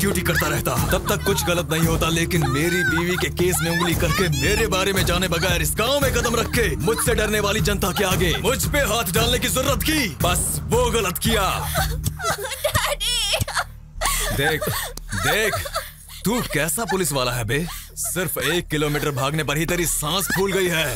Duty करता रहता तब तक कुछ गलत नहीं होता, लेकिन मेरी बीवी के केस में उंगली करके मेरे बारे में जाने बगैर इस गांव में कदम रखे मुझसे डरने वाली जनता के आगे मुझ पे हाथ डालने की जरूरत की, बस वो गलत किया। देख देख तू कैसा पुलिस वाला है बे, सिर्फ 1 किलोमीटर भागने पर ही तेरी सांस फूल गई है।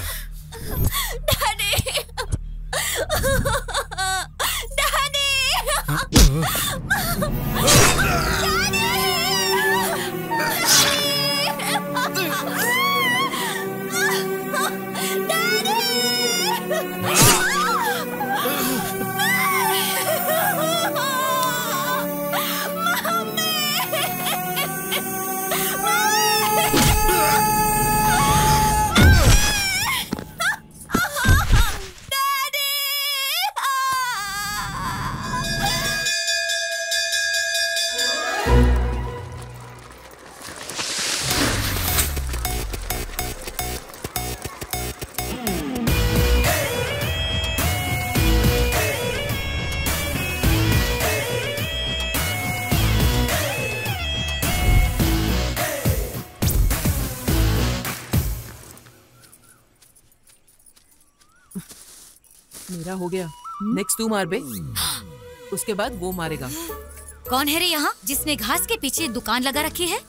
मेरा हो गया, नेक्स्ट तू मार बे, उसके बाद वो मारेगा। कौन है रे यहाँ जिसने घास के पीछे दुकान लगा रखी है?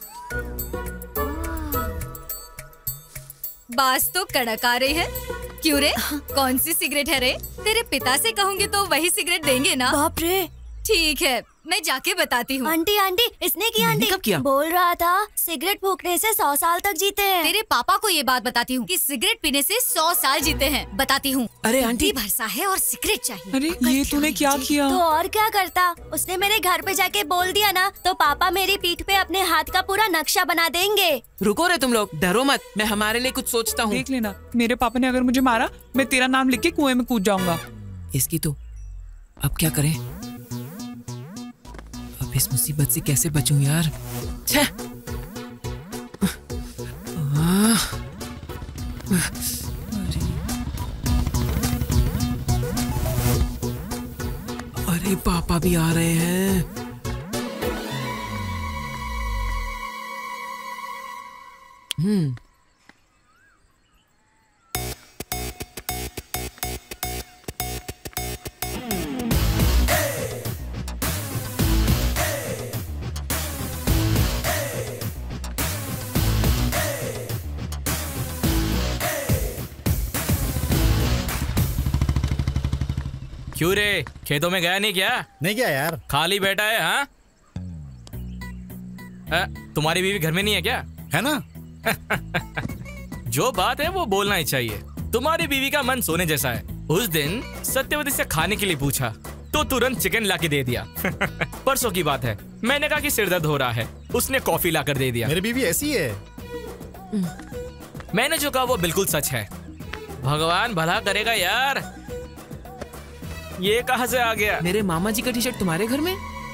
बास तो कड़क आ रही है। क्यों रे, कौन सी सिगरेट है रे? तेरे पिता से कहूँगी तो वही सिगरेट देंगे ना? बाप रे। ठीक है, मैं जाके बताती हूँ। आंटी आंटी, इसने किया आंटी। कब किया? बोल रहा था सिगरेट फूकने से 100 साल तक जीते हैं। तेरे पापा को ये बात बताती हूँ कि सिगरेट पीने से 100 साल जीते हैं। बताती हूँ। अरे आंटी, भरसा है और सिगरेट चाहिए। अरे ये तूने क्या किया? तो और क्या करता, उसने मेरे घर पे जाके बोल दिया ना तो पापा मेरी पीठ पे अपने हाथ का पूरा नक्शा बना देंगे। रुको रे तुम लोग, डरो मत, मैं हमारे लिए कुछ सोचता हूँ। देख लेना, मेरे पापा ने अगर मुझे मारा मैं तेरा नाम लिख के कुएं में कूद जाऊंगा। इसकी तो अब क्या करें, अब इस मुसीबत से कैसे बचूं यार। छह। अरे पापा भी आ रहे हैं। क्यों रे, खेतों में गया नहीं क्या? नहीं गया यार, खाली बैठा है। हाँ, तुम्हारी बीवी घर में नहीं है क्या? है ना। जो बात है वो बोलना ही चाहिए। तुम्हारी बीवी का मन सोने जैसा है। उस दिन सत्यवती से खाने के लिए पूछा तो तुरंत चिकन लाके दे दिया। परसों की बात है, मैंने कहा कि सिर दर्द हो रहा है, उसने कॉफी लाकर दे दिया। मेरी बीवी ऐसी है। मैंने जो कहा वो बिल्कुल सच है। भगवान भला करेगा यार। ये कहाँ से आ गया? मेरे मामा जी का टी शर्ट तुम्हारे घर में?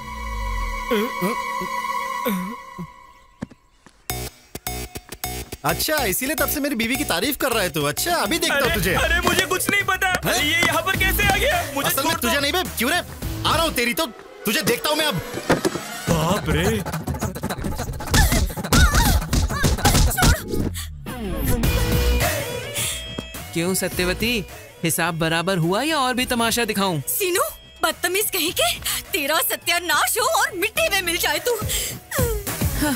अच्छा, इसीलिए तब से मेरी बीवी की तारीफ कर रहा है तू। अच्छा, अभी देखता हूँ तुझे। अरे मुझे कुछ नहीं पता। ये यहाँ पर कैसे आ गया? मुझे असल में तुझे नहीं बे, क्यों रे? आ रहा हूँ तेरी तो, तुझे देखता हूँ मैं अब। बाप रे। क्यों सत्यवती, हिसाब बराबर हुआ या और भी तमाशा दिखाऊं? सीनू, बदतमीज कहीं के, तेरा सत्यानाश हो और मिट्टी में मिल जाए तू। हाँ।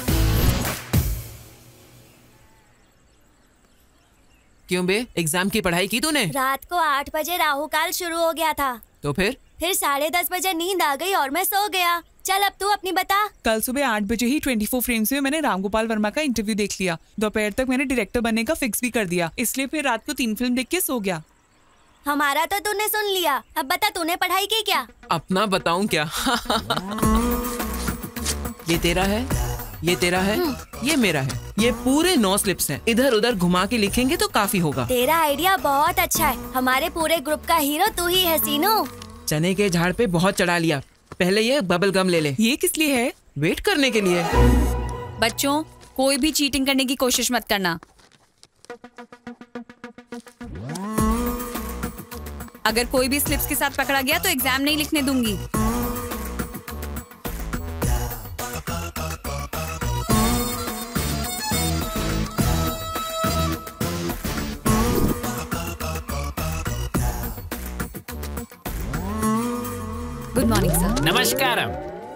क्यों बे, एग्जाम की पढ़ाई की तूने? रात को 8 बजे राहु काल शुरू हो गया था। तो फिर 10:30 बजे नींद आ गई और मैं सो गया। चल अब तू अपनी बता। कल सुबह 8 बजे ही 24 फ्रेम्स में मैंने रामगोपाल वर्मा का इंटरव्यू देख लिया। दोपहर तक मैंने डायरेक्टर बनने का फिक्स भी कर दिया, इसलिए फिर रात को 3 फिल्म देख के सो गया। हमारा तो तूने सुन लिया, अब बता तूने पढ़ाई की क्या? अपना बताऊं क्या? ये तेरा है, ये तेरा है, ये मेरा है। ये पूरे 9 स्लिप्स हैं। इधर उधर घुमा के लिखेंगे तो काफी होगा। तेरा आइडिया बहुत अच्छा है। हमारे पूरे ग्रुप का हीरो तू ही है सीनू। चने के झाड़ पे बहुत चढ़ा लिया। पहले ये बबल गम ले ले। ये किस लिए है? वेट करने के लिए। बच्चों, कोई भी चीटिंग करने की कोशिश मत करना। अगर कोई भी स्लिप्स के साथ पकड़ा गया तो एग्जाम नहीं लिखने दूंगी। Good morning sir. नमस्कारम।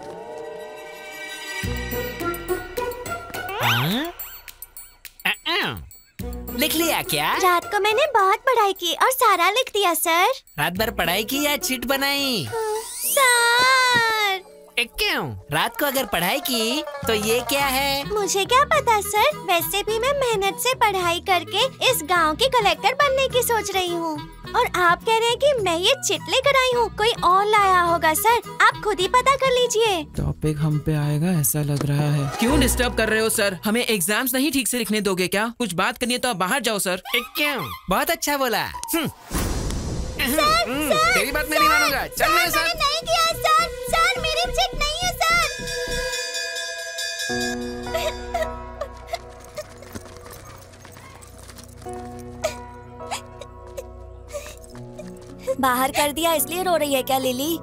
लिख लिया क्या? रात को मैंने बहुत पढ़ाई की और सारा लिख दिया सर। रात भर पढ़ाई की या चिट बनाई? सर क्यों? रात को अगर पढ़ाई की तो ये क्या है? मुझे क्या पता सर, वैसे भी मैं मेहनत से पढ़ाई करके इस गांव की कलेक्टर बनने की सोच रही हूँ। और आप कह रहे हैं कि मैं ये चिट लेकर आई हूँ, कोई और लाया होगा सर, आप खुद ही पता कर लीजिए। टॉपिक हम पे आएगा ऐसा लग रहा है। क्यों डिस्टर्ब कर रहे हो सर? हमें एग्जाम्स नहीं ठीक से लिखने दोगे क्या? कुछ बात करनी है तो आप बाहर जाओ सर। क्यों? बहुत अच्छा बोला। तेरी बात मैं नहीं मानूंगा। चल मेरे साथ। नहीं किया सर, सर मेरी चिट नहीं है सर। बाहर कर दिया इसलिए रो रही है क्या लिली?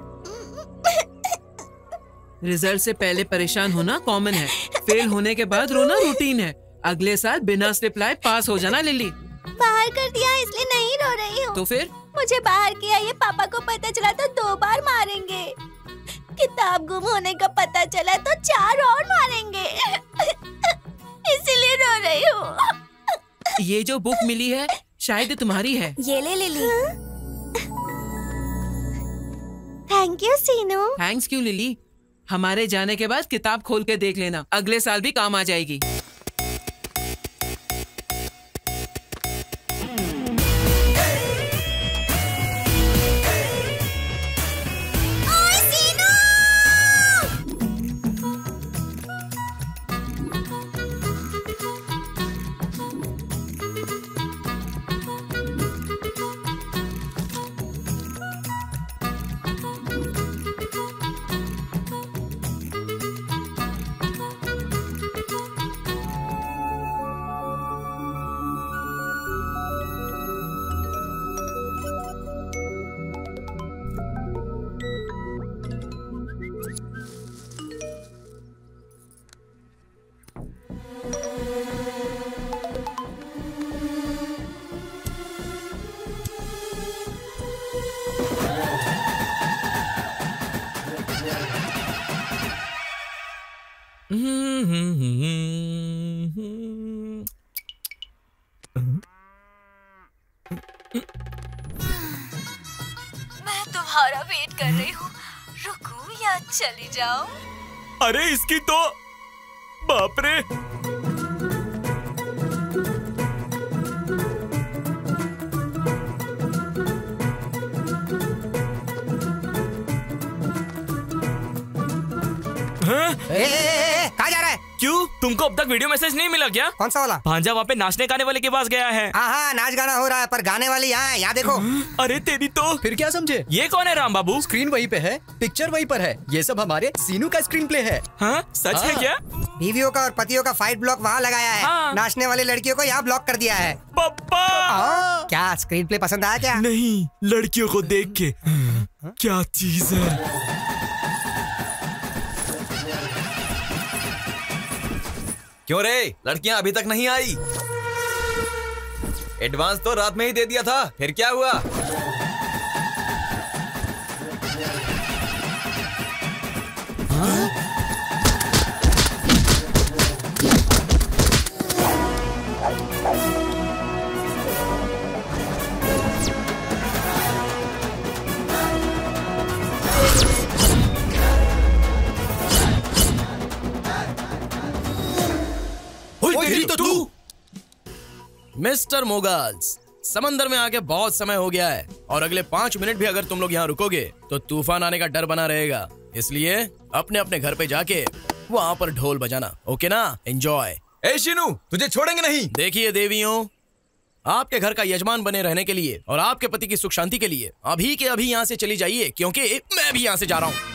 रिजल्ट से पहले परेशान होना कॉमन है, फेल होने के बाद रोना रूटीन है। अगले साल बिना स्लिप लाए पास हो जाना लिली। बाहर कर दिया इसलिए नहीं रो रही हूँ। तो फिर? मुझे बाहर किया ये पापा को पता चला तो 2 बार मारेंगे। किताब गुम होने का पता चला तो 4 और मारेंगे। इसीलिए रो रही हूँ। ये जो बुक मिली है शायद तुम्हारी है। ये ले Lily. Thank you Seenu. Thanks क्यों लिली? हमारे जाने के बाद किताब खोल के देख लेना, अगले साल भी काम आ जाएगी। मैं तुम्हारा वेट कर रही हूँ, रुकूं या चली जाऊं? अरे इसकी तो बाप रे। कहाँ जा रहा है? क्यों, तुमको अब तक वीडियो मैसेज नहीं मिला क्या? कौन सा वाला? भांजा वहाँ पे नाचने गाने वाले के पास गया है। हाँ नाच गाना हो रहा है पर गाने वाली यहाँ है, यहाँ देखो। अरे तेरी तो। फिर क्या समझे? ये कौन है राम बाबू? स्क्रीन वहीं पे है, पिक्चर वहीं पर है, ये सब हमारे सीनू का स्क्रीन प्ले है। हाँ सच है क्या? बीवियों का और पतियों का फाइट ब्लॉक वहाँ लगाया है। हाँ। नाचने वाली लड़कियों को यहाँ ब्लॉक कर दिया है। पापा क्या स्क्रीन प्ले पसंद आया क्या? नहीं, लड़कियों को देख के क्या चीज है। क्यों रे, लड़कियां अभी तक नहीं आई? एडवांस तो रात में ही दे दिया था, फिर क्या हुआ? तेरी तो तू। मिस्टर मोगल्स, समंदर में आके बहुत समय हो गया है और अगले 5 मिनट भी अगर तुम लोग यहाँ रुकोगे तो तूफान आने का डर बना रहेगा। इसलिए अपने अपने घर पे जाके वहाँ पर ढोल बजाना, ओके ना? एंजॉय। ए शीनू, तुझे छोड़ेंगे नहीं। देखिए देवियों, आपके घर का यजमान बने रहने के लिए और आपके पति की सुख शांति के लिए अभी के अभी यहाँ से चली जाइए, क्योंकि मैं भी यहाँ से जा रहा हूँ।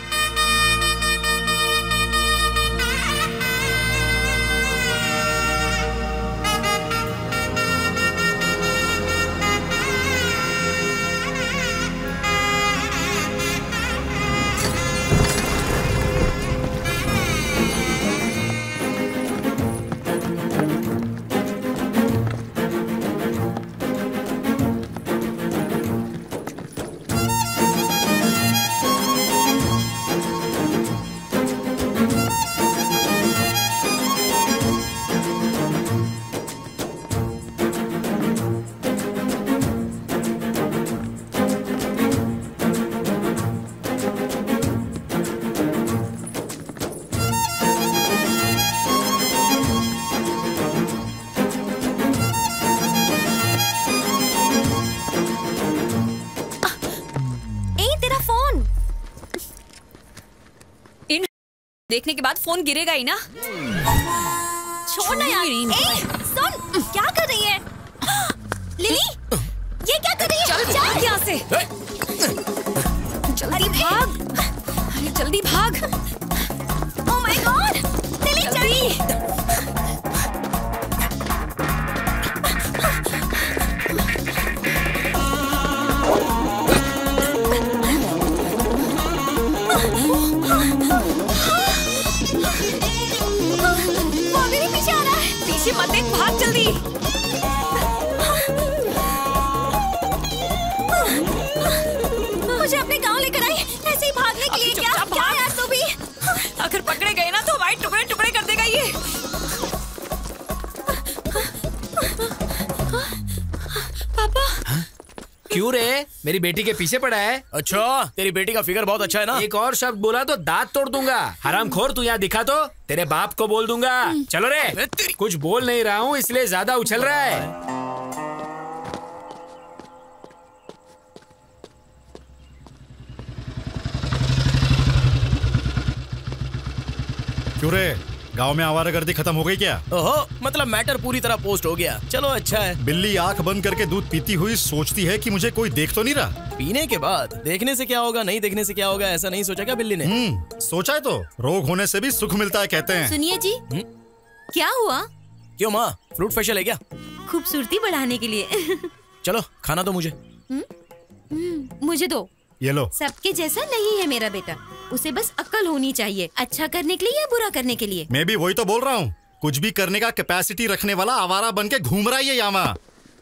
देखने के बाद फोन गिरेगा ही ना। छोड़ ना यार। ए, सुन, क्या कर रही है लिली? ये क्या कर रही है? चल जा यहाँ से। जल्दी भाग, अरे जल्दी भाग। ओह माय गॉड, लिली जल्दी। वो मेरे पीछे आ रहा है। पीछे मत देख, भाग जल्दी। मुझे अपने गांव लेकर आई, ऐसे ही भागने के लिए? क्या क्या यार तू भी? अगर पकड़े गए ना तो हमारे टुकड़े टुकड़े कर देगा ये। पापा। क्यों रे? मेरी बेटी के पीछे पड़ा है? अच्छा, तेरी बेटी का फिगर बहुत अच्छा है ना? एक और शब्द बोला तो दांत तोड़ दूंगा। हरामखोर, तू यहाँ दिखा तो तेरे बाप को बोल दूंगा। चलो रे, कुछ बोल नहीं रहा हूँ इसलिए ज्यादा उछल रहा है। क्यों रे, गांव में आवारागर्दी खत्म हो गई क्या? ओहो, मतलब मैटर पूरी तरह पोस्ट हो गया। चलो अच्छा है। बिल्ली आंख बंद करके दूध पीती हुई सोचती है कि मुझे कोई देख तो नहीं रहा। पीने के बाद देखने से क्या होगा, नहीं देखने से क्या होगा, ऐसा नहीं सोचा क्या बिल्ली ने? सोचा है तो रोग होने से भी सुख मिलता है कहते हैं। सुनिए जी, क्या हुआ? क्यों माँ, फ्रूट फेशियल है क्या? खूबसूरती बढ़ाने के लिए। चलो खाना दो मुझे। मुझे दो। ये लो। सबके जैसा नहीं है मेरा बेटा, उसे बस अक्ल होनी चाहिए, अच्छा करने के लिए या बुरा करने के लिए। मैं भी वही तो बोल रहा हूँ, कुछ भी करने का कैपेसिटी रखने वाला आवारा बन के घूम रहा है ये यामा।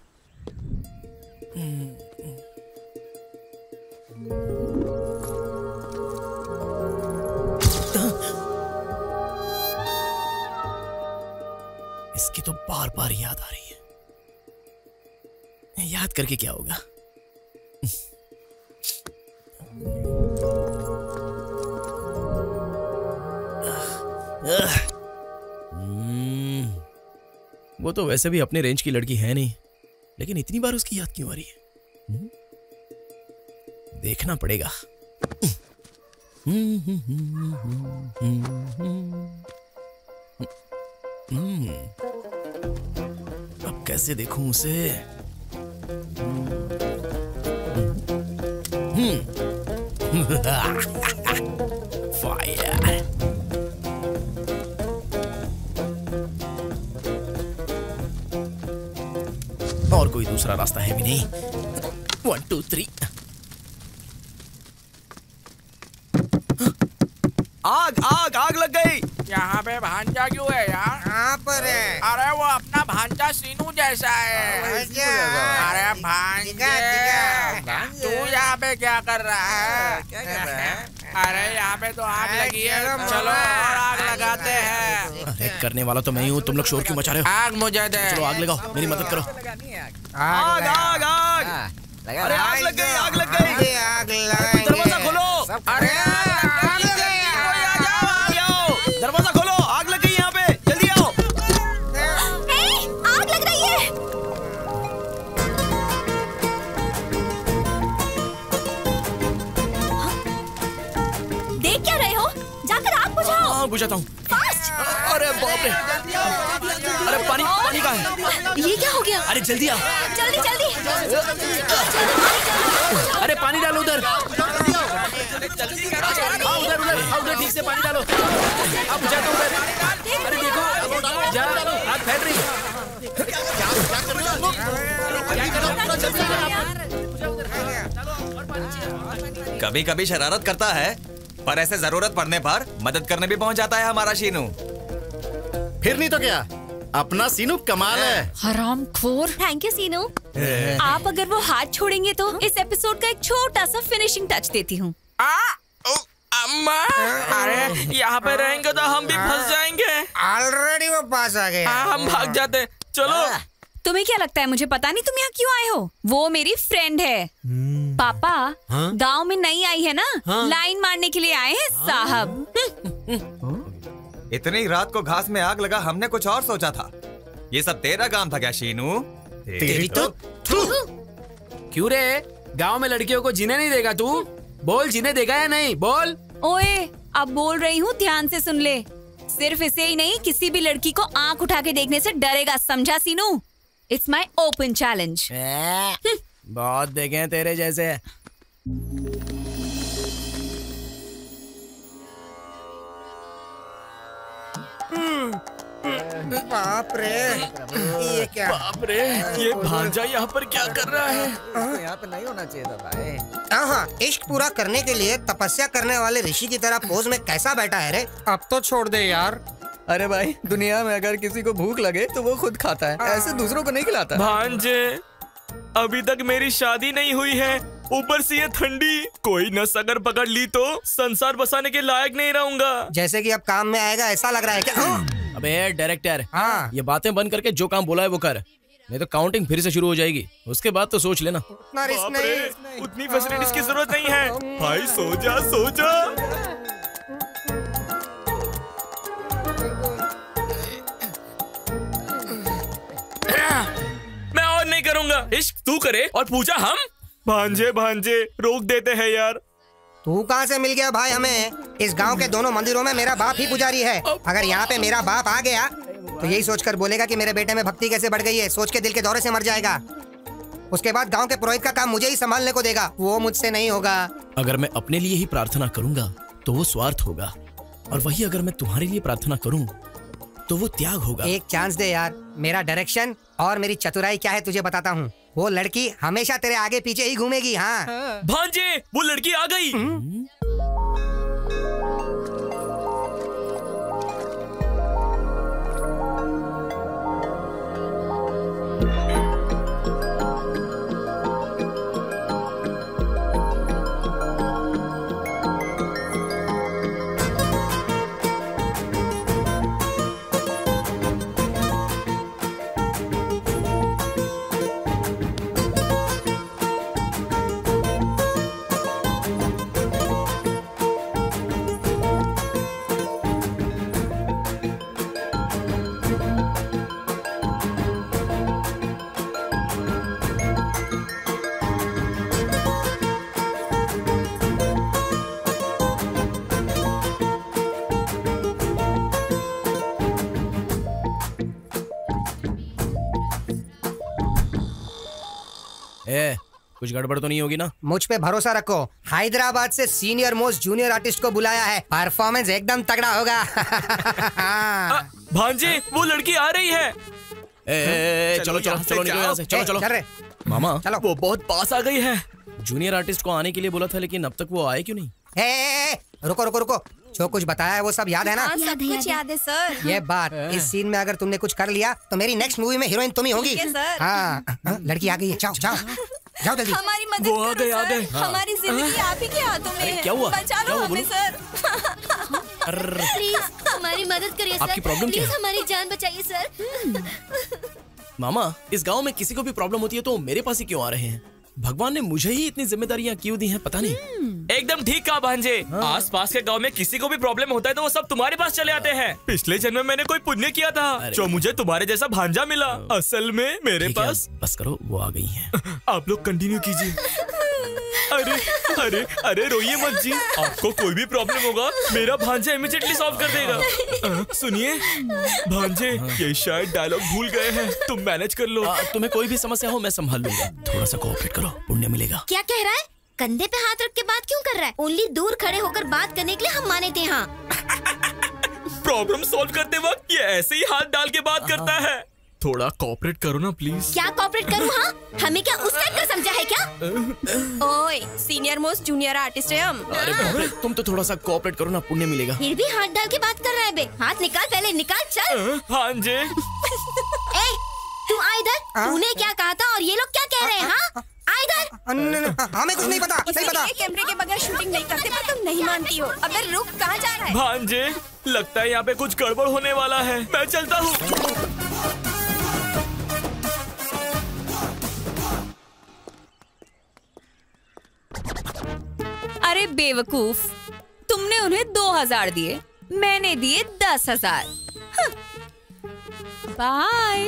इसकी तो बार बार याद आ रही है। याद करके क्या होगा? वो तो वैसे भी अपने रेंज की लड़की है नहीं, लेकिन इतनी बार उसकी याद क्यों आ रही है? देखना पड़ेगा। अब कैसे देखूं उसे? फायर। और कोई दूसरा रास्ता है भी नहीं। 1 2 3। आग आग आग लग गई। यहाँ पे भांजा क्यों है यार? कहाँ पर है? अरे वो अपना भांजा सीनू जैसा है। अरे भांजे, तू यहाँ पे क्या कर रहा है? क्या कर रहा है? अरे यहाँ पे तो आग लगी है, चलो और आग लगाते हैं। अरे करने वाला तो मैं ही हूँ, तुम लोग शोर क्यों मचा रहे हो? आग मुझे दे। चलो आग लगाओ, मेरी मदद करो। आग आग आग। अरे आग लग गई, आग लग गई। आग लगाएंगे। दरवाजा खोलो। अरे दरवाजा खोलो, आग लग गई यहाँ पे, जल्दी आओ। आग लग रही है। देख क्या रहे हो? जाकर आग बुझाओ। हाँ बुझाता हूँ। फास्ट। अरे बाप रे, अरे पानी पानी कहाँ है? ये क्या हो गया? अरे जल्दी आओ। जल्दी जल्दी। अरे पानी डालो उधर। उधर उधर उधर, ठीक से पानी डालो। अब बुझा दो उधर। अरे देखो, जा आग फैल रही है। कभी कभी शरारत करता है, पर ऐसे जरूरत पड़ने पर मदद करने भी पहुंच जाता है हमारा शीनू। फिर नहीं तो क्या, अपना सीनू कमाल है। हरामखोर। Thank you Seenu. आप अगर वो हाथ छोड़ेंगे तो इस एपिसोड का एक छोटा सा फिनिशिंग टच देती हूँ। अम्मा, अरे यहाँ पे रहेंगे तो हम भी फंस जाएंगे। ऑलरेडी वो पास आ गए। हाँ, हम भाग जाते। चलो। तुम्हें क्या लगता है मुझे पता नहीं तुम यहाँ क्यों आए हो? वो मेरी फ्रेंड है। पापा गांव में नई आई है ना, लाइन मारने के लिए आए हैं साहब। इतनी रात को घास में आग लगा, हमने कुछ और सोचा था। ये सब तेरा काम था क्या शीनू? तेरी तो क्यों रे, गांव में लड़कियों को जीने नहीं देगा तू? बोल, जीने देगा या नहीं? बोल। ओए, अब बोल रही हूँ, ध्यान से सुन ले। सिर्फ इसे ही नहीं, किसी भी लड़की को आंख उठा के देखने से डरेगा, समझा Seenu? It's my open challenge. बहुत देखे हैं तेरे जैसे। बाप रे, ये क्या? बाप रे, ये भांजा यहाँ पर क्या कर रहा है? यहाँ पे नहीं होना चाहिए था भाई। हाँ, इश्क पूरा करने के लिए तपस्या करने वाले ऋषि की तरह पोज में कैसा बैठा है रे? अब तो छोड़ दे यार। अरे भाई, दुनिया में अगर किसी को भूख लगे तो वो खुद खाता है, ऐसे दूसरों को नहीं खिलाता। भांजे, अभी तक मेरी शादी नहीं हुई है, ऊपर से ये ठंडी। कोई नस अगर पकड़ ली तो संसार बसाने के लायक नहीं रहूंगा। जैसे कि अब काम में आएगा ऐसा लग रहा है क्या? अबे डायरेक्टर, हाँ, ये बातें बंद करके जो काम बोला है वो कर, नहीं तो काउंटिंग फिर से शुरू हो जाएगी। उसके बाद तो सोच लेना। बाप रे, उतनी फैसिलिटीज की जरूरत नहीं है। भाई सो जा, सो जा। मैं और नहीं करूंगा। इश्क तू करे और पूजा हम। भांजे भांजे रोक देते हैं यार। तू कहाँ से मिल गया भाई हमें? इस गांव के दोनों मंदिरों में मेरा बाप ही पुजारी है। अगर यहाँ पे मेरा बाप आ गया तो यही सोचकर बोलेगा कि मेरे बेटे में भक्ति कैसे बढ़ गई है। सोच के दिल के दौरे से मर जाएगा। उसके बाद गांव के पुरोहित का काम मुझे ही संभालने को देगा। वो मुझसे नहीं होगा। अगर मैं अपने लिए ही प्रार्थना करूंगा तो वो स्वार्थ होगा, और वही अगर मैं तुम्हारे लिए प्रार्थना करूं तो वो त्याग होगा। एक चांस दे यार। मेरा डायरेक्शन और मेरी चतुराई क्या है तुझे बताता हूँ। वो लड़की हमेशा तेरे आगे पीछे ही घूमेगी। हाँ भांजे, वो लड़की आ गई। कुछ गड़बड़ तो नहीं होगी ना? मुझ पे भरोसा रखो। हैदराबाद से सीनियर मोस्ट जूनियर आर्टिस्ट को बुलाया है। परफॉर्मेंस एकदम तगड़ा होगा। भांजे, वो लड़की आ रही है। चलो चलो चलो निकलो यहाँ से। चलो चलो। चल रहे मामा, चलो। वो बहुत पास आ गई है। जूनियर आर्टिस्ट को आने के लिए बोला था, लेकिन अब तक वो आए क्यों नहीं? रुको रुको रुको। जो कुछ बताया है वो सब याद है ना? सब कुछ याद है सर। ये बात, इस सीन में अगर तुमने कुछ कर लिया तो मेरी नेक्स्ट मूवी में हीरोइन तुम ही होगी। हाँ, लड़की आ गई है। जाओ जाओ जाओ जल्दी। हमारी मदद करो सर। हमारी जिंदगी आप ही के हाथों में है। क्या हुआ? बचा लो हमें सर। प्लीज हमारी मदद करिए सर। आपकी प्रॉब्लम क्या है? प्लीज हमारी जान बचाइए सर। मामा, इस गांव में किसी को भी प्रॉब्लम होती है तो मेरे पास ही क्यों आ रहे हैं? भगवान ने मुझे ही इतनी जिम्मेदारियां क्यों दी हैं, पता नहीं। एकदम ठीक कहा भांजे। आस पास के गांव में किसी को भी प्रॉब्लम होता है तो वो सब तुम्हारे पास चले आते हैं। पिछले जन्म में मैंने कोई पुण्य किया था जो मुझे तुम्हारे जैसा भांजा मिला। असल में मेरे पास। बस करो, वो आ गई हैं। आप लोग कंटिन्यू कीजिए। अरे अरे अरे रोइए मत जी। आपको कोई भी प्रॉब्लम होगा मेरा भांजा इमीडिएटली सॉल्व कर देगा। सुनिए भांजे, ये शायद डायलॉग भूल गए हैं, तुम मैनेज कर लो। तुम्हें कोई भी समस्या हो मैं संभाल लूंगा। थोड़ा सा कोऑपरेट करो, पुण्य मिलेगा। क्या कह रहा है? कंधे पे हाथ रख के बात क्यों कर रहा है? ओनली दूर खड़े होकर बात करने के लिए हम माने थे। हाँ, प्रॉब्लम सॉल्व करते वक्त ये ऐसे ही हाथ डाल के बात करता है। थोड़ा कोऑपरेट करो ना प्लीज। क्या कोऑपरेट करूँ? हाँ, हमें क्या उस टाइप का समझा है क्या? ओए, सीनियर मोस्ट जूनियर आर्टिस्ट है हम। अरे बाप रे, तुम तो थोड़ा सा कोऑपरेट करो ना, पुण्य मिलेगा। फिर भी हाथ डाल के बात कर रहा है बे। हाथ निकाल, पहले निकाल, चल। भांजे, ए, तू आ इधर। तूने क्या कहा था और ये लोग क्या कह रहे हैं? हाँ, आ इधर। हमें कुछ नहीं पता, नहीं पता। कैमरे के बगैर शूटिंग नहीं करते, पर तुम नहीं मानती हो। अबे रुक, कहाँ जा रहा है? भांजे, लगता है यहाँ पे कुछ गड़बड़ होने वाला है। मैं चलता हूँ। अरे बेवकूफ, तुमने उन्हें 2000 दिए, मैंने दिए 10,000। बाय।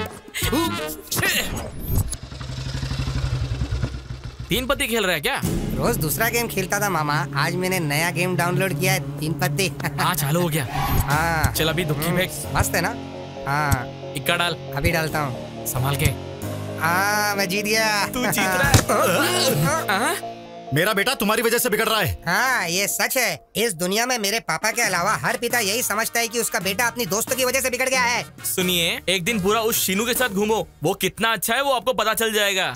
तीन पत्ती खेल रहा है क्या? रोज दूसरा गेम खेलता था मामा, आज मैंने नया गेम डाउनलोड किया है, 3 पत्ते। हाँ चालू हो गया। हाँ चल अभी दुखी फेंक। मस्त है ना? हाँ इक्का डाल। अभी डालता हूँ। संभाल के। हाँ मैं जीत गया। तू जीत रहा है। मेरा बेटा तुम्हारी वजह से बिगड़ रहा है। हाँ ये सच है। इस दुनिया में मेरे पापा के अलावा हर पिता यही समझता है कि उसका बेटा अपनी दोस्तों की वजह से बिगड़ गया है। सुनिए, एक दिन पूरा उस शीनू के साथ घूमो, वो कितना अच्छा है वो आपको पता चल जाएगा।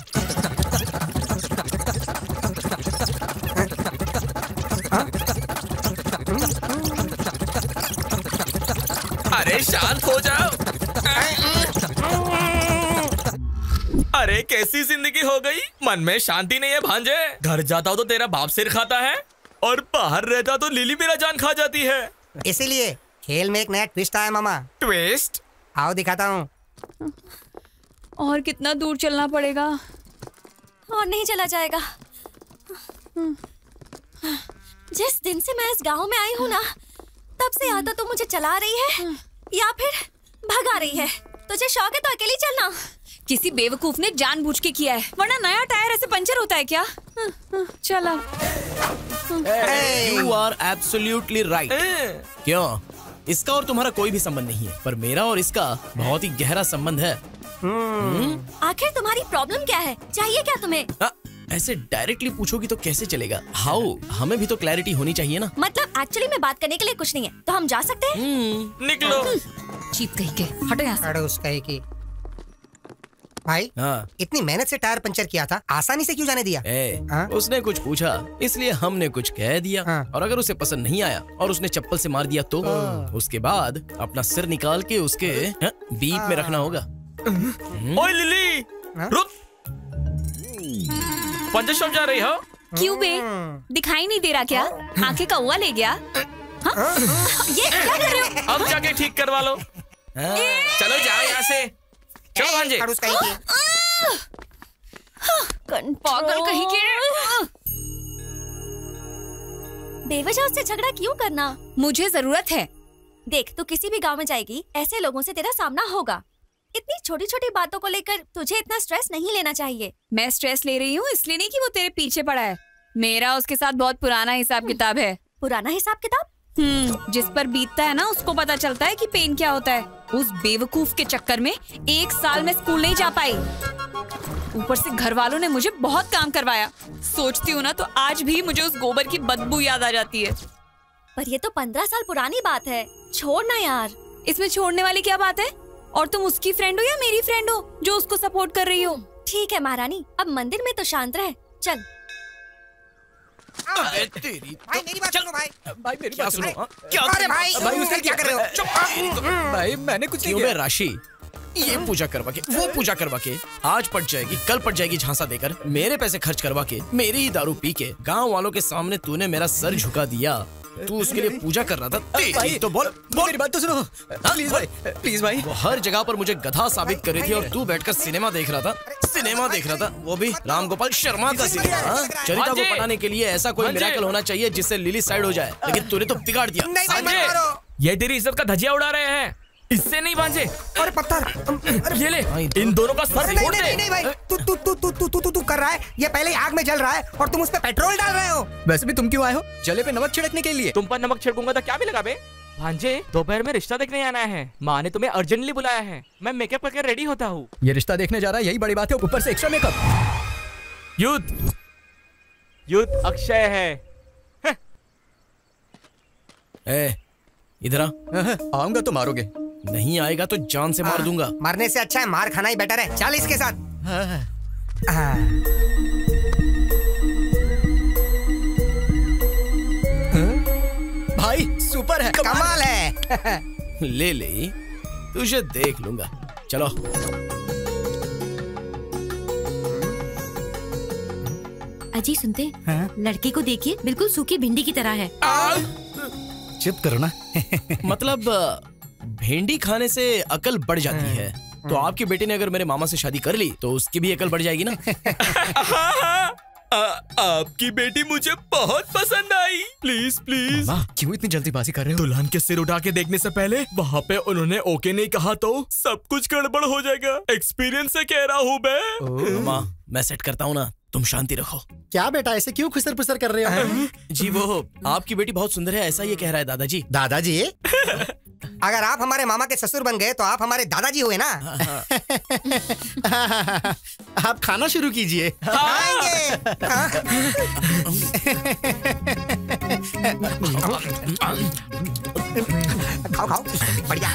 अरे शांत हो जाओ। अरे कैसी जिंदगी हो गई, मन में शांति नहीं है भांजे। घर जाता हो तो तेरा बाप सिर खाता है और बाहर रहता तो लिली मेरा जान खा जाती है। इसीलिए खेल में एक नया ट्विस्ट आया मामा। ट्विस्ट? आओ दिखाता हूँ। और कितना दूर चलना पड़ेगा? और नहीं चला जाएगा। जिस दिन से मैं इस गांव में आई हूँ ना, तब से या तो तू मुझे चला रही है या फिर भगा रही है। तुझे शौक है तो अकेली चलना। किसी बेवकूफ ने जानबूझ के किया है, वरना नया टायर ऐसे पंचर होता है क्या? चला। You are absolutely right। क्यों? इसका और तुम्हारा कोई भी संबंध नहीं है, पर मेरा और इसका बहुत ही गहरा संबंध है। आखिर तुम्हारी प्रॉब्लम क्या है? चाहिए क्या तुम्हें? ऐसे डायरेक्टली पूछोगी तो कैसे चलेगा? हाउ, हमें भी तो क्लैरिटी होनी चाहिए ना। मतलब एक्चुअली में बात करने के लिए कुछ नहीं है, तो हम जा सकते हैं? निकलो। चीप कहीं के, हटो यहाँ से। अड़ोस कहीं की। भाई इतनी मेहनत से टायर पंचर किया था, आसानी से क्यों जाने दिया? उसने कुछ पूछा इसलिए हमने कुछ कह दिया। और अगर उसे पसंद नहीं आया और उसने चप्पल से मार दिया तो उसके बाद अपना सिर निकाल के उसके बीप में रखना होगा। ओए लिली, रुक। पंचर शॉप जा रही हो? क्यों बे? दिखाई नहीं दे रहा क्या? आंखें कौवा ले गया? ये क्या कर रहे हो? अब जाके ठीक करवा लो। चलो जाओ यहाँ से। चलो भांजे। पागल कहीं के। बेवजह उससे झगड़ा क्यों करना? मुझे जरूरत है। देख, तू किसी भी गांव में जाएगी, ऐसे लोगों से तेरा सामना होगा। इतनी छोटी छोटी बातों को लेकर तुझे इतना स्ट्रेस नहीं लेना चाहिए। मैं स्ट्रेस ले रही हूँ इसलिए नहीं कि वो तेरे पीछे पड़ा है। मेरा उसके साथ बहुत पुराना हिसाब किताब है। पुराना हिसाब किताब? जिस पर बीतता है ना, उसको पता चलता है कि पेन क्या होता है। उस बेवकूफ के चक्कर में 1 साल में स्कूल नहीं जा पाई। ऊपर से घर वालों ने मुझे बहुत काम करवाया। सोचती हूँ ना तो आज भी मुझे उस गोबर की बदबू याद आ जाती है। पर ये तो 15 साल पुरानी बात है, छोड़ ना यार। इसमें छोड़ने वाली क्या बात है? और तुम उसकी फ्रेंड हो या मेरी फ्रेंड हो जो उसको सपोर्ट कर रही हो? ठीक है महारानी, अब मंदिर में तो शांत रहे। चल। तेरी भाई मेरी बात सुनो भाई। भाई मेरी क्या बात सुनो? क्या? अरे भाई उसने क्या कर रहे हो? भाई मैंने कुछ नहीं क्यों बे किया। राशि? ये पूजा करवा के, वो पूजा करवा के, आज पट जाएगी, कल पट जाएगी झांसा देकर, मेरे पैसे खर्च करवा के, मेरी ही दारू पी के, गांव वालों के सामने तूने मेरा सर झुका दिया। तू उसके लिए पूजा कर रहा था। तेरी तो बोल मेरी बात तो सुनो प्लीज भाई, प्लीज भाई। वो हर जगह पर मुझे गधा साबित कर रही थी और तू बैठकर सिनेमा देख रहा था। सिनेमा देख रहा था, वो भी राम गोपाल शर्मा का सिनेमा। चरिता को पटाने के लिए ऐसा कोई मिरेकल होना चाहिए जिससे लिली साइड हो जाए, लेकिन तूने तो बिगाड़ दिया। ये तेरी इज्जत का धजिया उड़ा रहे हैं, इससे नहीं भांजे। अरे पत्थर ये ले, इन दोनों का सर फोड़ दे। नहीं भाई, तू कर रहा है। ये पहले ही आग में जल रहा है और तुम उस पे पेट्रोल डाल रहे हो। वैसे भी तुम क्यों आए हो? जले पे नमक छिड़कने के लिए। तुम पर नमक छिड़कूंगा तो क्या मिलेगा बे? भांजे, दोपहर में रिश्ता देखने आना है। माँ ने तुम्हें अर्जेंटली बुलाया है। मैं मेकअप करके रेडी होता हूँ। ये रिश्ता देखने जा रहा है, यही बड़ी बात है, ऊपर से एक्स्ट्रा मेकअप। युद्ध अक्षय है। इधर आऊंगा तो मारोगे, नहीं आएगा तो जान से मार दूंगा। मरने से अच्छा है मार खाना ही बेटर है। चल इसके साथ। भाई सुपर है, कमाल है। ले तुझे देख लूंगा। चलो। अजी सुनते, लड़के को देखिए, बिल्कुल सूखी भिंडी की तरह है। चुप करो ना। मतलब भिंडी खाने से अकल बढ़ जाती है, तो आपकी बेटी ने अगर मेरे मामा से शादी कर ली तो उसकी भी अकल बढ़ जाएगी ना। आपकी बेटी मुझे बहुत पसंद आई। Please please. क्यों इतनी जल्दीबाजी कर रहे हो? दुल्हन के सिर उठा के देखने से पहले वहाँ पे उन्होंने ओके नहीं कहा तो सब कुछ गड़बड़ हो जाएगा। एक्सपीरियंस से कह रहा हूँ मैं। मामा, मैं सेट करता हूँ ना, तुम शांति रखो। क्या बेटा ऐसे क्यों खुसर पुसर कर रहे हो? जी वो आपकी बेटी बहुत सुंदर है, ऐसा ये कह रहा है दादाजी। दादाजी? अगर आप हमारे मामा के ससुर बन गए तो आप हमारे दादाजी हुए ना। आप खाना शुरू कीजिए। खाएंगे। खाओ खाओ, बढ़िया।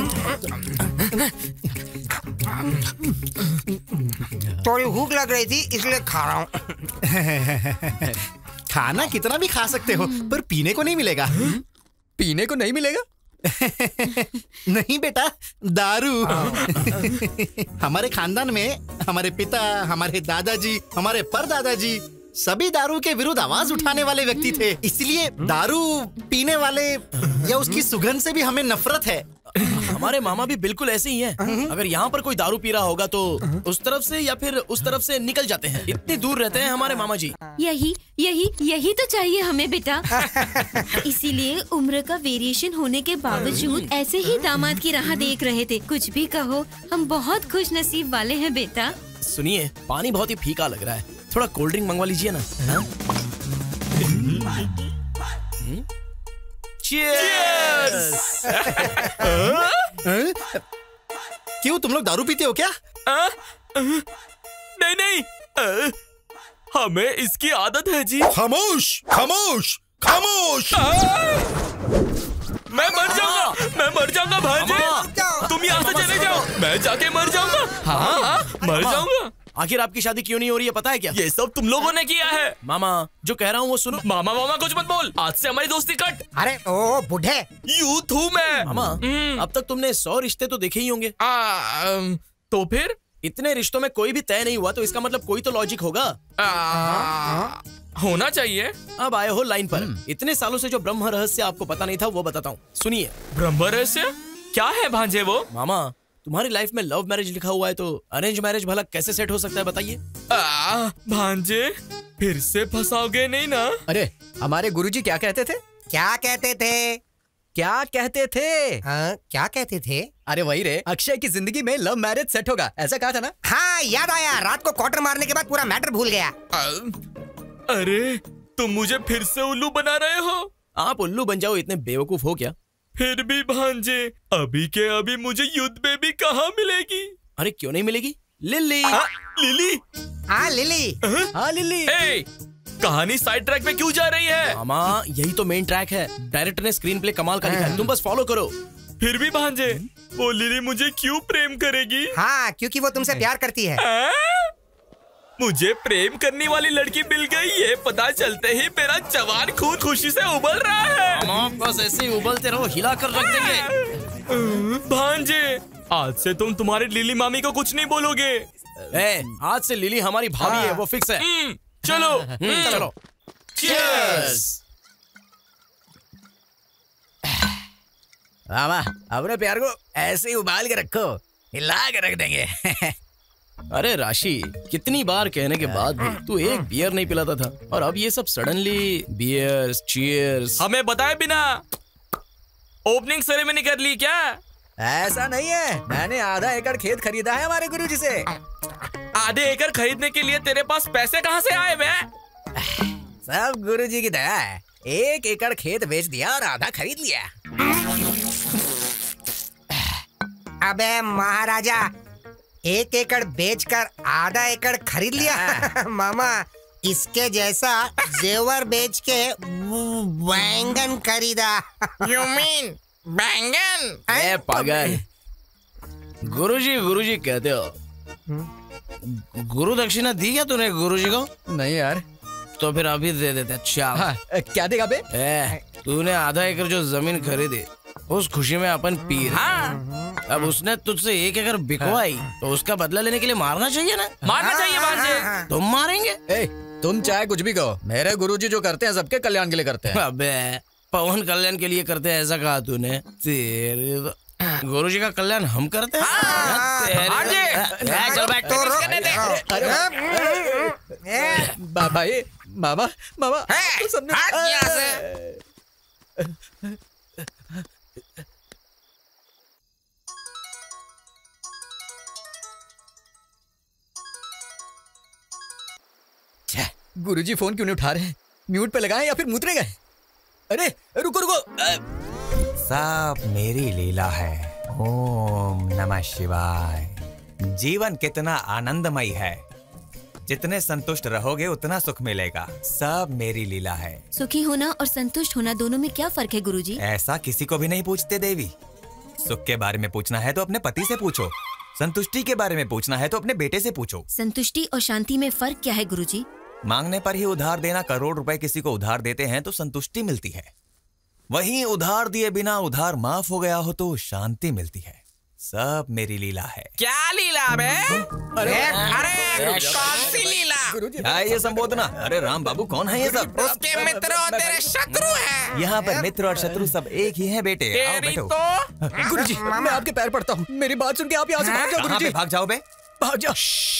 थोड़ी भूख लग रही थी इसलिए खा रहा हूँ। खाना कितना भी खा सकते हो, पर पीने को नहीं मिलेगा। पीने को नहीं मिलेगा? नहीं बेटा, दारू। हमारे खानदान में हमारे पिता, हमारे दादाजी, हमारे परदादाजी सभी दारू के विरुद्ध आवाज उठाने वाले व्यक्ति थे। इसलिए दारू पीने वाले या उसकी सुगंध से भी हमें नफरत है। हमारे मामा भी बिल्कुल ऐसे ही हैं। अगर यहाँ पर कोई दारू पी रहा होगा तो उस तरफ से या फिर उस तरफ से निकल जाते हैं। इतनी दूर रहते हैं हमारे मामा जी। यही तो चाहिए हमें बेटा। इसीलिए उम्र का वेरिएशन होने के बावजूद ऐसे ही दामाद की राह देख रहे थे। कुछ भी कहो, हम बहुत खुश नसीब वाले हैं बेटा। सुनिए, पानी बहुत ही फीका लग रहा है, थोड़ा कोल्ड ड्रिंक मंगवा लीजिए ना। Cheers! क्यों, तुम लोग दारू पीते हो क्या? नहीं, हमें इसकी आदत है जी। खामोश खामोश खामोश। मैं मर जाऊंगा भांजे। तुम यहाँ से चले जाओ, मैं जाके मर जाऊंगा। हाँ, मर जाऊंगा। आखिर आपकी शादी क्यों नहीं हो रही है पता है क्या? ये सब तुम लोगों ने किया है। मामा जो कह रहा हूँ वो सुनो। मामा कुछ मत बोल, आज से हमारी दोस्ती कट। अरे ओ बुढ़े, यूथ हूँ मैं। मामा अब तक तुमने 100 रिश्ते तो देखे ही होंगे। तो फिर इतने रिश्तों में कोई भी तय नहीं हुआ तो इसका मतलब कोई तो लॉजिक होगा। होना चाहिए। अब आए हो लाइन पर। इतने सालों से जो ब्रह्म रहस्य आपको पता नहीं था वो बताता हूँ, सुनिए। ब्रह्म रहस्य क्या है भांजे वो? मामा तुम्हारी लाइफ में लव मैरिज लिखा हुआ है तो अरेंज मैरिज भला कैसे सेट हो सकता है बताइए? भांजे फिर से फंसाओगे नहीं ना? अरे हमारे गुरुजी क्या कहते थे? क्या कहते थे? क्या कहते थे? हाँ, क्या कहते थे? अरे वही रे, अक्षय की जिंदगी में लव मैरिज सेट होगा, ऐसा कहा था ना? हाँ याद आया, रात को क्वार्टर मारने के बाद पूरा मैटर भूल गया। अरे तुम मुझे फिर से उल्लू बना रहे हो? आप उल्लू बन जाओ, इतने बेवकूफ हो क्या? फिर भी भांजे अभी के अभी मुझे युद्ध बेबी कहाँ मिलेगी? अरे क्यों नहीं मिलेगी? लिली। लिली? हाँ लिली। हाँ लिली। कहानी साइड ट्रैक पे क्यों जा रही है? मामा यही तो मेन ट्रैक है, डायरेक्टर ने स्क्रीन प्ले कमाल का लिखा है, तुम बस फॉलो करो। फिर भी भांजे वो लिली मुझे क्यों प्रेम करेगी? हाँ क्योंकि वो तुमसे प्यार करती है। मुझे प्रेम करने वाली लड़की मिल गई, ये पता चलते ही मेरा जवान खून खुशी से उबल रहा है। मामा बस ऐसे ही उबलते रहो, हिला कर रख देंगे। भांजे आज से तुम तुम्हारी लिली मामी को कुछ नहीं बोलोगे। आज से लिली हमारी भाभी है, वो फिक्स है। चलो चलो। Cheers! मामा अपने प्यार को ऐसे ही उबाल के रखो, हिला के रख देंगे। अरे राशि, कितनी बार कहने के बाद भी तू एक बियर नहीं पिलाता था और अब ये सब सडनली बियर्स, चीयर्स। हमें बताए बिना ओपनिंग सेरेमनी कर ली क्या? ऐसा नहीं है, मैंने आधा एकड़ खेत खरीदा है हमारे गुरुजी से। आधे एकड़ खरीदने के लिए तेरे पास पैसे कहाँ से आए बे? सब गुरुजी की दया है, 1 एकड़ खेत बेच दिया और आधा खरीद लिया। अबे महाराजा, 1 एकड़ बेचकर आधा एकड़ खरीद लिया। मामा इसके जैसा जेवर बेच के बैंगन खरीदा। You mean बैंगन? ए पागल, गुरुजी कहते हो, गुरु दक्षिणा दी क्या तूने गुरुजी को? नहीं यार। तो फिर अभी दे देते। अच्छा हाँ, क्या देगा बे? तूने आधा एकड़ जो जमीन खरीदी उस खुशी में अपन पी रहे। हाँ। अब उसने तुझसे 1 एकड़ बिकवाई तो उसका बदला लेने के लिए मारना चाहिए ना? मारना चाहिए भांजे। तुम मारेंगे? तुम चाहे कुछ भी कहो, मेरे गुरुजी जो करते हैं सबके कल्याण के लिए करते हैं। अबे पवन कल्याण के लिए करते हैं ऐसा कहा तूने? तेरे गुरुजी का कल्याण हम करते हैं। चल बैठ, भाई मामा सबने गुरुजी फोन क्यों नहीं उठा रहे हैं? म्यूट पे लगाएं या फिर मुतरे गए? अरे रुको रुको। सब मेरी लीला है। ओम नमः शिवाय। जीवन कितना आनंदमय है, जितने संतुष्ट रहोगे उतना सुख मिलेगा। सब मेरी लीला है। सुखी होना और संतुष्ट होना दोनों में क्या फर्क है गुरुजी? ऐसा किसी को भी नहीं पूछते देवी। सुख के बारे में पूछना है तो अपने पति से पूछो, संतुष्टि के बारे में पूछना है तो अपने बेटे से पूछो। संतुष्टि और शांति में फर्क क्या है गुरुजी? मांगने पर ही उधार देना। करोड़ रुपए किसी को उधार देते हैं तो संतुष्टि मिलती है, वहीं उधार दिए बिना उधार माफ हो गया हो तो शांति मिलती है। सब मेरी लीला है। क्या लीला बे? अरे कौन सी लीला? क्या ये संबोधना? अरे राम बाबू, कौन है ये सब? उसके मित्र और तेरे शत्रु हैं। यहाँ पर मित्र और शत्रु सब एक ही हैं बेटे। आओ बैठो। गुरुजी मैं आपके पैर पड़ता हूँ, मेरी बात सुन के आप यहाँ से भाग जाओ। गुरुजी भाग जाओ बे, भाग जाओ।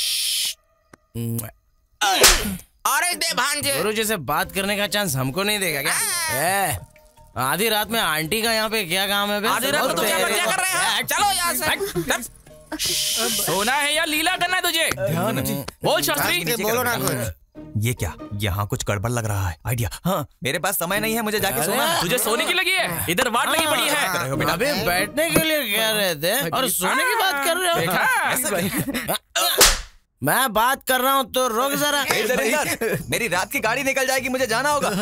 अरे दे भांजे। गुरुजी से बात करने का चांस हमको नहीं देगा क्या? आधी रात में आंटी का यहाँ पे क्या काम है? आधी रात में तो क्या कर रहे हैं? चलो यहाँ से। सोना है या लीला करना है तुझे? ध्यान बोल शास्त्री। बोलो ना कुछ। ये क्या? यहाँ कुछ गड़बड़ लग रहा है। आइडिया। हाँ, मेरे पास समय नहीं है, मुझे जाके सोना है। तुझे सोने की लगी है? इधर वाट लगी पड़ी है। अबे बैठने के लिए कह रहे थे और सोने की बात कर रहे हो? मैं बात कर रहा हूँ तो रुक जरा। मेरी रात की गाड़ी निकल जाएगी, मुझे जाना होगा।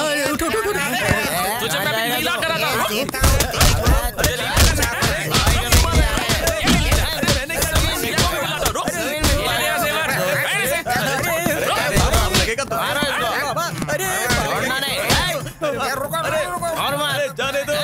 तुझे मैं लीला करा था। जाने दो।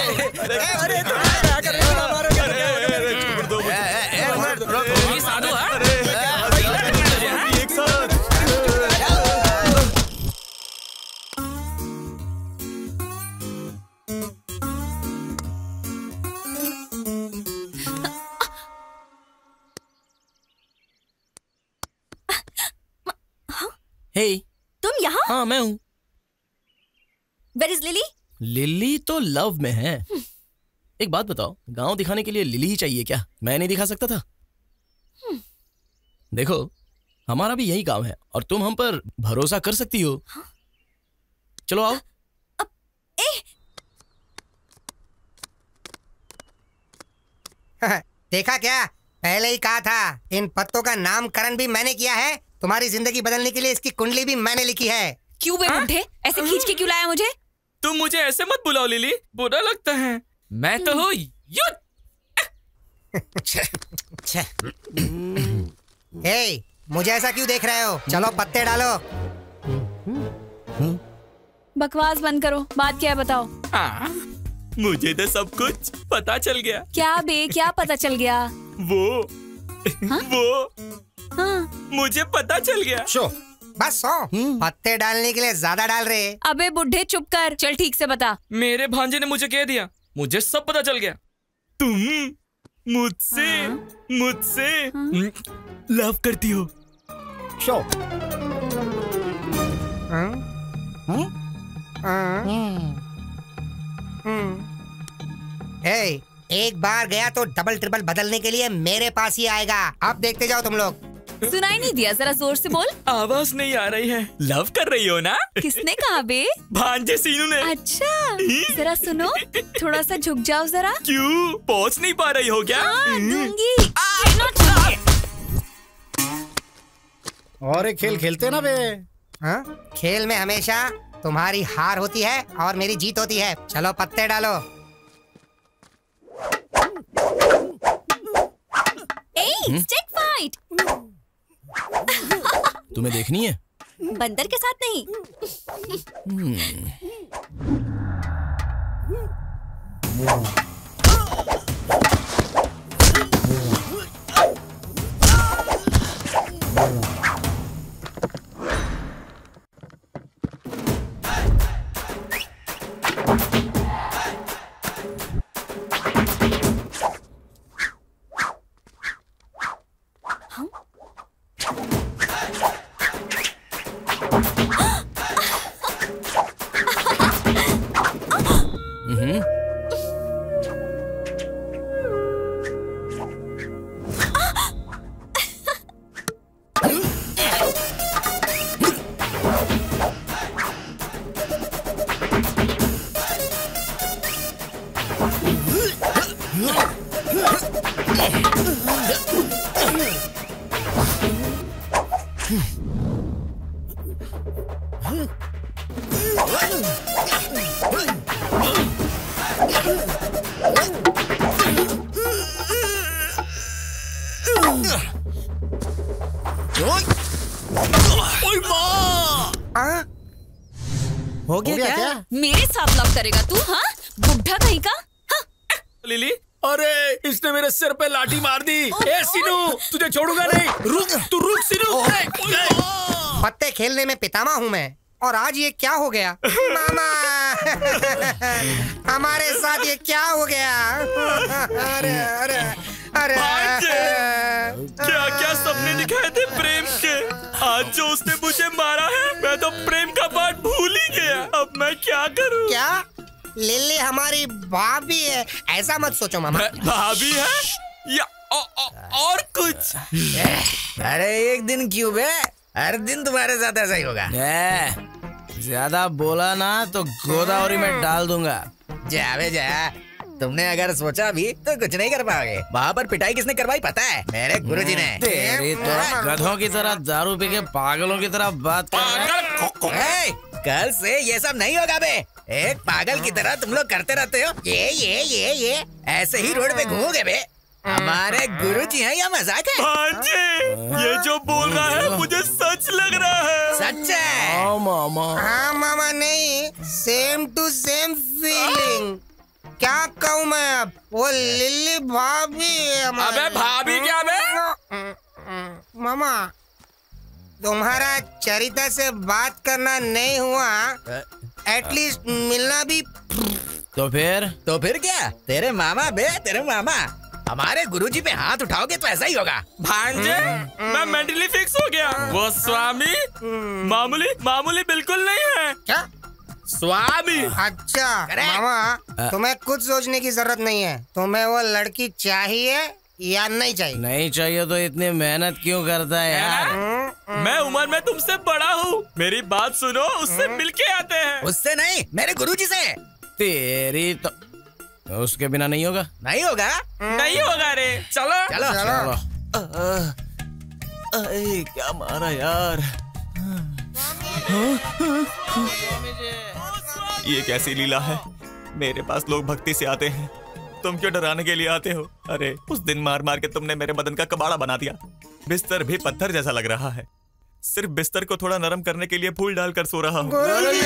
हे, तुम यहाँ? हाँ मैं हूँ। Where is Lily? लिली तो लव में है। एक बात बताओ, गांव दिखाने के लिए लिली ही चाहिए क्या? मैं नहीं दिखा सकता था? देखो, हमारा भी यही गांव है और तुम हम पर भरोसा कर सकती हो। चलो आओ। देखा क्या? पहले ही कहा था, इन पत्तों का नामकरण भी मैंने किया है। तुम्हारी जिंदगी बदलने के लिए इसकी कुंडली भी मैंने लिखी है। क्यों बे बुड्ढे, ऐसे खींच के क्यों लाया मुझे? तुम मुझे ऐसे मत बुलाओ लिली, बुरा लगता है। मैं तो हूँ युद्ध। हे, मुझे ऐसा क्यों देख रहे हो? चलो पत्ते डालो। बकवास बंद करो, बात क्या है बताओ? मुझे तो सब कुछ पता चल गया। क्या बे, क्या पता चल गया? वो हाँ? मुझे पता चल गया। बस पत्ते डालने के लिए ज्यादा डाल रहे। अबे बुड्ढे चुप कर, चल ठीक से बता। मेरे भांजे ने मुझे कह दिया, मुझे सब पता चल गया। तुम मुझसे लव करती हो। हे, एक बार गया तो डबल ट्रिपल बदलने के लिए मेरे पास ही आएगा। अब देखते जाओ तुम लोग। सुनाई नहीं दिया, जरा जोर से बोल। आवाज नहीं आ रही है। लव कर रही हो ना? किसने कहा बे? भांजे सीनू ने। अच्छा, जरा सुनो, थोड़ा सा झुक जाओ जरा। क्यों, पहुंच नहीं पा रही हो क्या? दूंगी। और एक खेल खेलते ना बे। हाँ? खेल में हमेशा तुम्हारी हार होती है और मेरी जीत होती है। चलो पत्ते डालो। Stick fight. तुम्हें देखनी है? बंदर के साथ नहीं। हो गया क्या? मेरे साथ लव करेगा तू? हाँ, बुढ़ा कहीं का। लिली, अरे इसने मेरे सिर पे लाठी मार दी। ए सीनू, तुझे छोड़ूंगा नहीं। रुक, तू रुक सीनू। पत्ते खेलने में पितामह हूँ मैं, और आज ये क्या हो गया? मामा हमारे साथ ये क्या हो गया? अरे अरे अरे क्या क्या सपने दिखाए थे प्रेम के। आज जो उसने मुझे मारा है, मैं तो प्रेम का पाठ भूल ही गया। अब मैं क्या करूं? क्या लिली हमारी भाभी है? ऐसा मत सोचो मामा। भाभी है या और कुछ? अरे एक दिन क्यों बे, हर दिन तुम्हारे साथ ऐसा ही होगा। ज्यादा बोला ना तो गोदावरी में डाल दूंगा। जा बे जा, तुमने अगर सोचा भी तो कुछ नहीं कर पाओगे। वहाँ पर पिटाई किसने करवाई पता है? मेरे गुरुजी ने। तेरी तो गधों की तरह दारू पी के पागलों की तरह बात कर रहे हैं। कल से ये सब नहीं होगा बे। एक पागल की तरह तुम लोग करते रहते हो ये ऐसे ही रोड पे घूमोगे बे। हमारे गुरुजी हैं या मजाक है? भांजे, ये जो बोल रहा है मुझे सच लग रहा है। सच है? मामा। हाँ मामा, नहीं सेम टू सेम फीलिंग। क्या कहूँ मैं अब? वो लिली भाभी है। अबे भाभी क्या बे? मामा, तुम्हारा चरित्र से बात करना नहीं हुआ, एटलीस्ट मिलना भी। तो फिर क्या? तेरे मामा बे, तेरे मामा। हमारे गुरुजी पे हाथ उठाओगे तो ऐसा ही होगा। भांजे, मैं मेंटली फिक्स हो गया। वो स्वामी मामूली बिल्कुल नहीं है। क्या स्वामी? अच्छा मामा, तुम्हें कुछ सोचने की जरूरत नहीं है। तुम्हें वो लड़की चाहिए या नहीं चाहिए? नहीं चाहिए तो इतनी मेहनत क्यों करता है यार? मैं उम्र में तुमसे बड़ा हूँ, मेरी बात सुनो। उससे मिलके आते हैं। उससे नहीं, मेरे गुरुजी से। तेरी तो उसके बिना नहीं होगा। नहीं होगा रे। चलो चलो चलो। क्या मारा यार? ये कैसी लीला है? मेरे पास लोग भक्ति से आते हैं, तुम क्यों डराने के लिए आते हो? अरे उस दिन मार मार के तुमने मेरे बदन का कबाड़ा बना दिया। बिस्तर भी पत्थर जैसा लग रहा है। सिर्फ बिस्तर को थोड़ा नरम करने के लिए फूल डालकर सो रहा हूँ।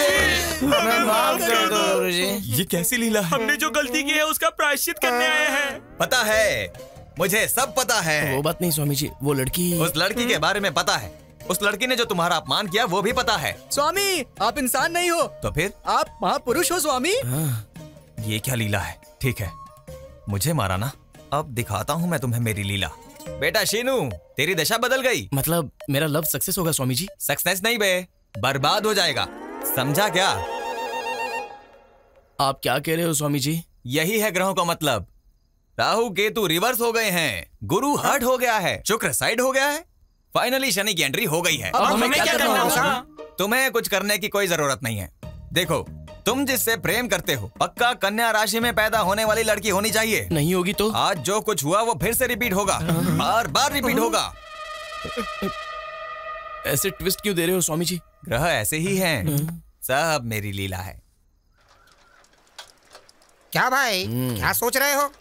ये कैसी लीला है? हमने जो गलती की है उसका प्रायश्चित करने आए हैं। पता है, मुझे सब पता है। वो बात नहीं स्वामी जी, वो लड़की। उस लड़की के बारे में पता है। उस लड़की ने जो तुम्हारा अपमान किया वो भी पता है। स्वामी, आप इंसान नहीं हो तो फिर? आप महापुरुष हो स्वामी। ये क्या लीला है? ठीक है, मुझे मारा ना, अब दिखाता हूँ मैं तुम्हें मेरी लीला। बेटा शीनू, तेरी दशा बदल गई। मतलब मेरा लव सक्सेस होगा स्वामी जी? सक्सेस नहीं बे, बर्बाद हो जाएगा। समझा क्या? आप क्या कह रहे हो स्वामी जी? यही है ग्रहों का मतलब। राहु केतु रिवर्स हो गए हैं, गुरु हर्ट हो गया है, शुक्र साइड हो गया है, फाइनली शनि की एंट्री हो गई है। अब हमें क्या करना होगा? तुम्हें कुछ करने की कोई जरूरत नहीं है। देखो, तुम जिससे प्रेम करते हो पक्का कन्या राशि में पैदा होने वाली लड़की होनी चाहिए। नहीं होगी तो? आज जो कुछ हुआ वो फिर से रिपीट होगा, बार बार रिपीट होगा। ऐसे ट्विस्ट क्यों दे रहे हो स्वामी जी? ग्रह ऐसे ही हैं, सब मेरी लीला है। क्या भाई, क्या सोच रहे हो?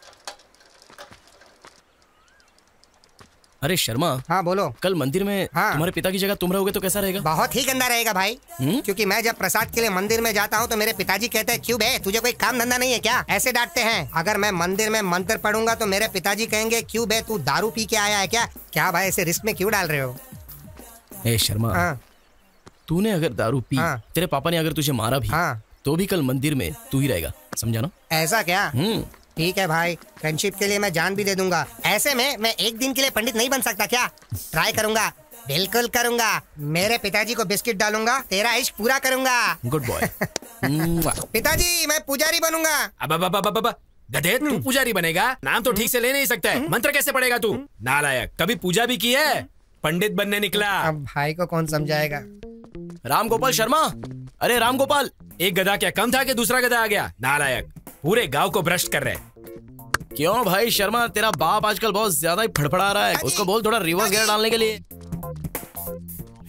अरे शर्मा। हाँ बोलो। कल मंदिर में तुम्हारे पिता की जगह तुम रहोगे तो कैसा रहेगा? बहुत ही गंदा रहेगा भाई। क्योंकि मैं जब प्रसाद के लिए मंदिर में जाता हूँ तो मेरे पिताजी कहते हैं, क्यों बे, तुझे कोई काम धंधा नहीं है क्या? ऐसे डांटते हैं। अगर मैं मंदिर में मंत्र पढ़ूंगा तो मेरे पिताजी कहेंगे, क्यों बे, तू दारू पी के आया है क्या? क्या भाई, ऐसे रिस्क में क्यों डाल रहे हो? ए शर्मा, तूने अगर दारू पी, तेरे पापा ने अगर तुझे मारा भी, तो भी कल मंदिर में तू ही रहेगा, समझा ना? ऐसा क्या? ठीक है भाई, फ्रेंडशिप के लिए मैं जान भी दे दूंगा। ऐसे में मैं एक दिन के लिए पंडित नहीं बन सकता क्या? ट्राई करूंगा, बिल्कुल करूंगा। मेरे पिताजी को बिस्किट डालूंगा, तेरा इश्क पूरा करूंगा। Good boy. पिताजी, मैं पुजारी बनूंगा। अब गधे, तू पुजारी बनेगा? नाम तो ठीक से ले नहीं सकता है, मंत्र कैसे पढ़ेगा तू? नालायक, कभी पूजा भी की है? पंडित बनने निकला। अब भाई को कौन समझाएगा? रामगोपाल शर्मा, अरे रामगोपाल, एक गधा क्या कम था कि दूसरा गधा आ गया? नालायक, पूरे गांव को भ्रष्ट कर रहे। क्यों भाई शर्मा, तेरा बाप आजकल बहुत ज्यादा ही फड़फड़ा रहा है। उसको बोल थोड़ा रिवर्स गियर डालने के लिए।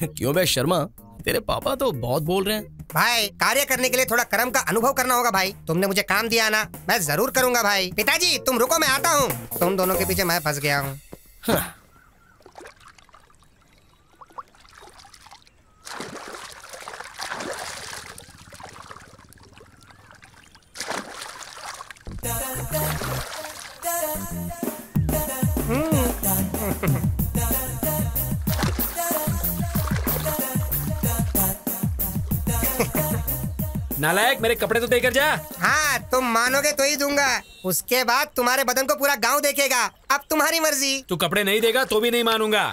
क्यों बे शर्मा, तेरे पापा तो बहुत बोल रहे हैं। भाई कार्य करने के लिए थोड़ा कर्म का अनुभव करना होगा भाई। तुमने मुझे काम दिया ना, मैं जरूर करूंगा भाई। पिताजी तुम रुको, मैं आता हूँ। तुम दोनों के पीछे मैं फंस गया हूँ। नालायक, मेरे कपड़े तो देकर जा। हाँ तुम मानोगे तो ही दूंगा, उसके बाद तुम्हारे बदन को पूरा गांव देखेगा। अब तुम्हारी मर्जी। तू कपड़े नहीं देगा तो भी नहीं मानूंगा।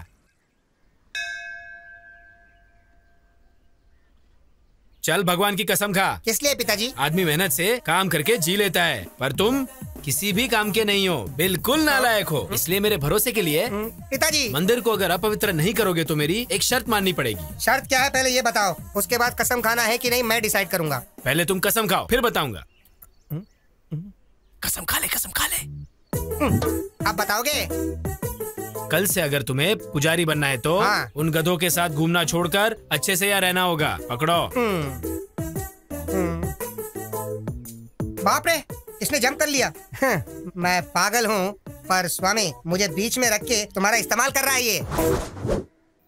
चल भगवान की कसम खा। किस लिए पिताजी? आदमी मेहनत से काम करके जी लेता है, पर तुम किसी भी काम के नहीं हो, बिल्कुल नालायक हो। इसलिए मेरे भरोसे के लिए पिताजी मंदिर को अगर अपवित्र नहीं करोगे तो मेरी एक शर्त माननी पड़ेगी। शर्त क्या है पहले ये बताओ, उसके बाद कसम खाना है कि नहीं मैं डिसाइड करूंगा। पहले तुम कसम खाओ फिर बताऊंगा। कसम खा ले, कसम खा ले। अब बताओगे? कल से अगर तुम्हें पुजारी बनना है तो उन गधों के साथ घूमना छोड़कर अच्छे से यहाँ रहना होगा। पकड़ो। बाप रे, इसने जंप कर लिया। मैं पागल हूँ, पर स्वामी मुझे बीच में रख के तुम्हारा इस्तेमाल कर रहा है ये।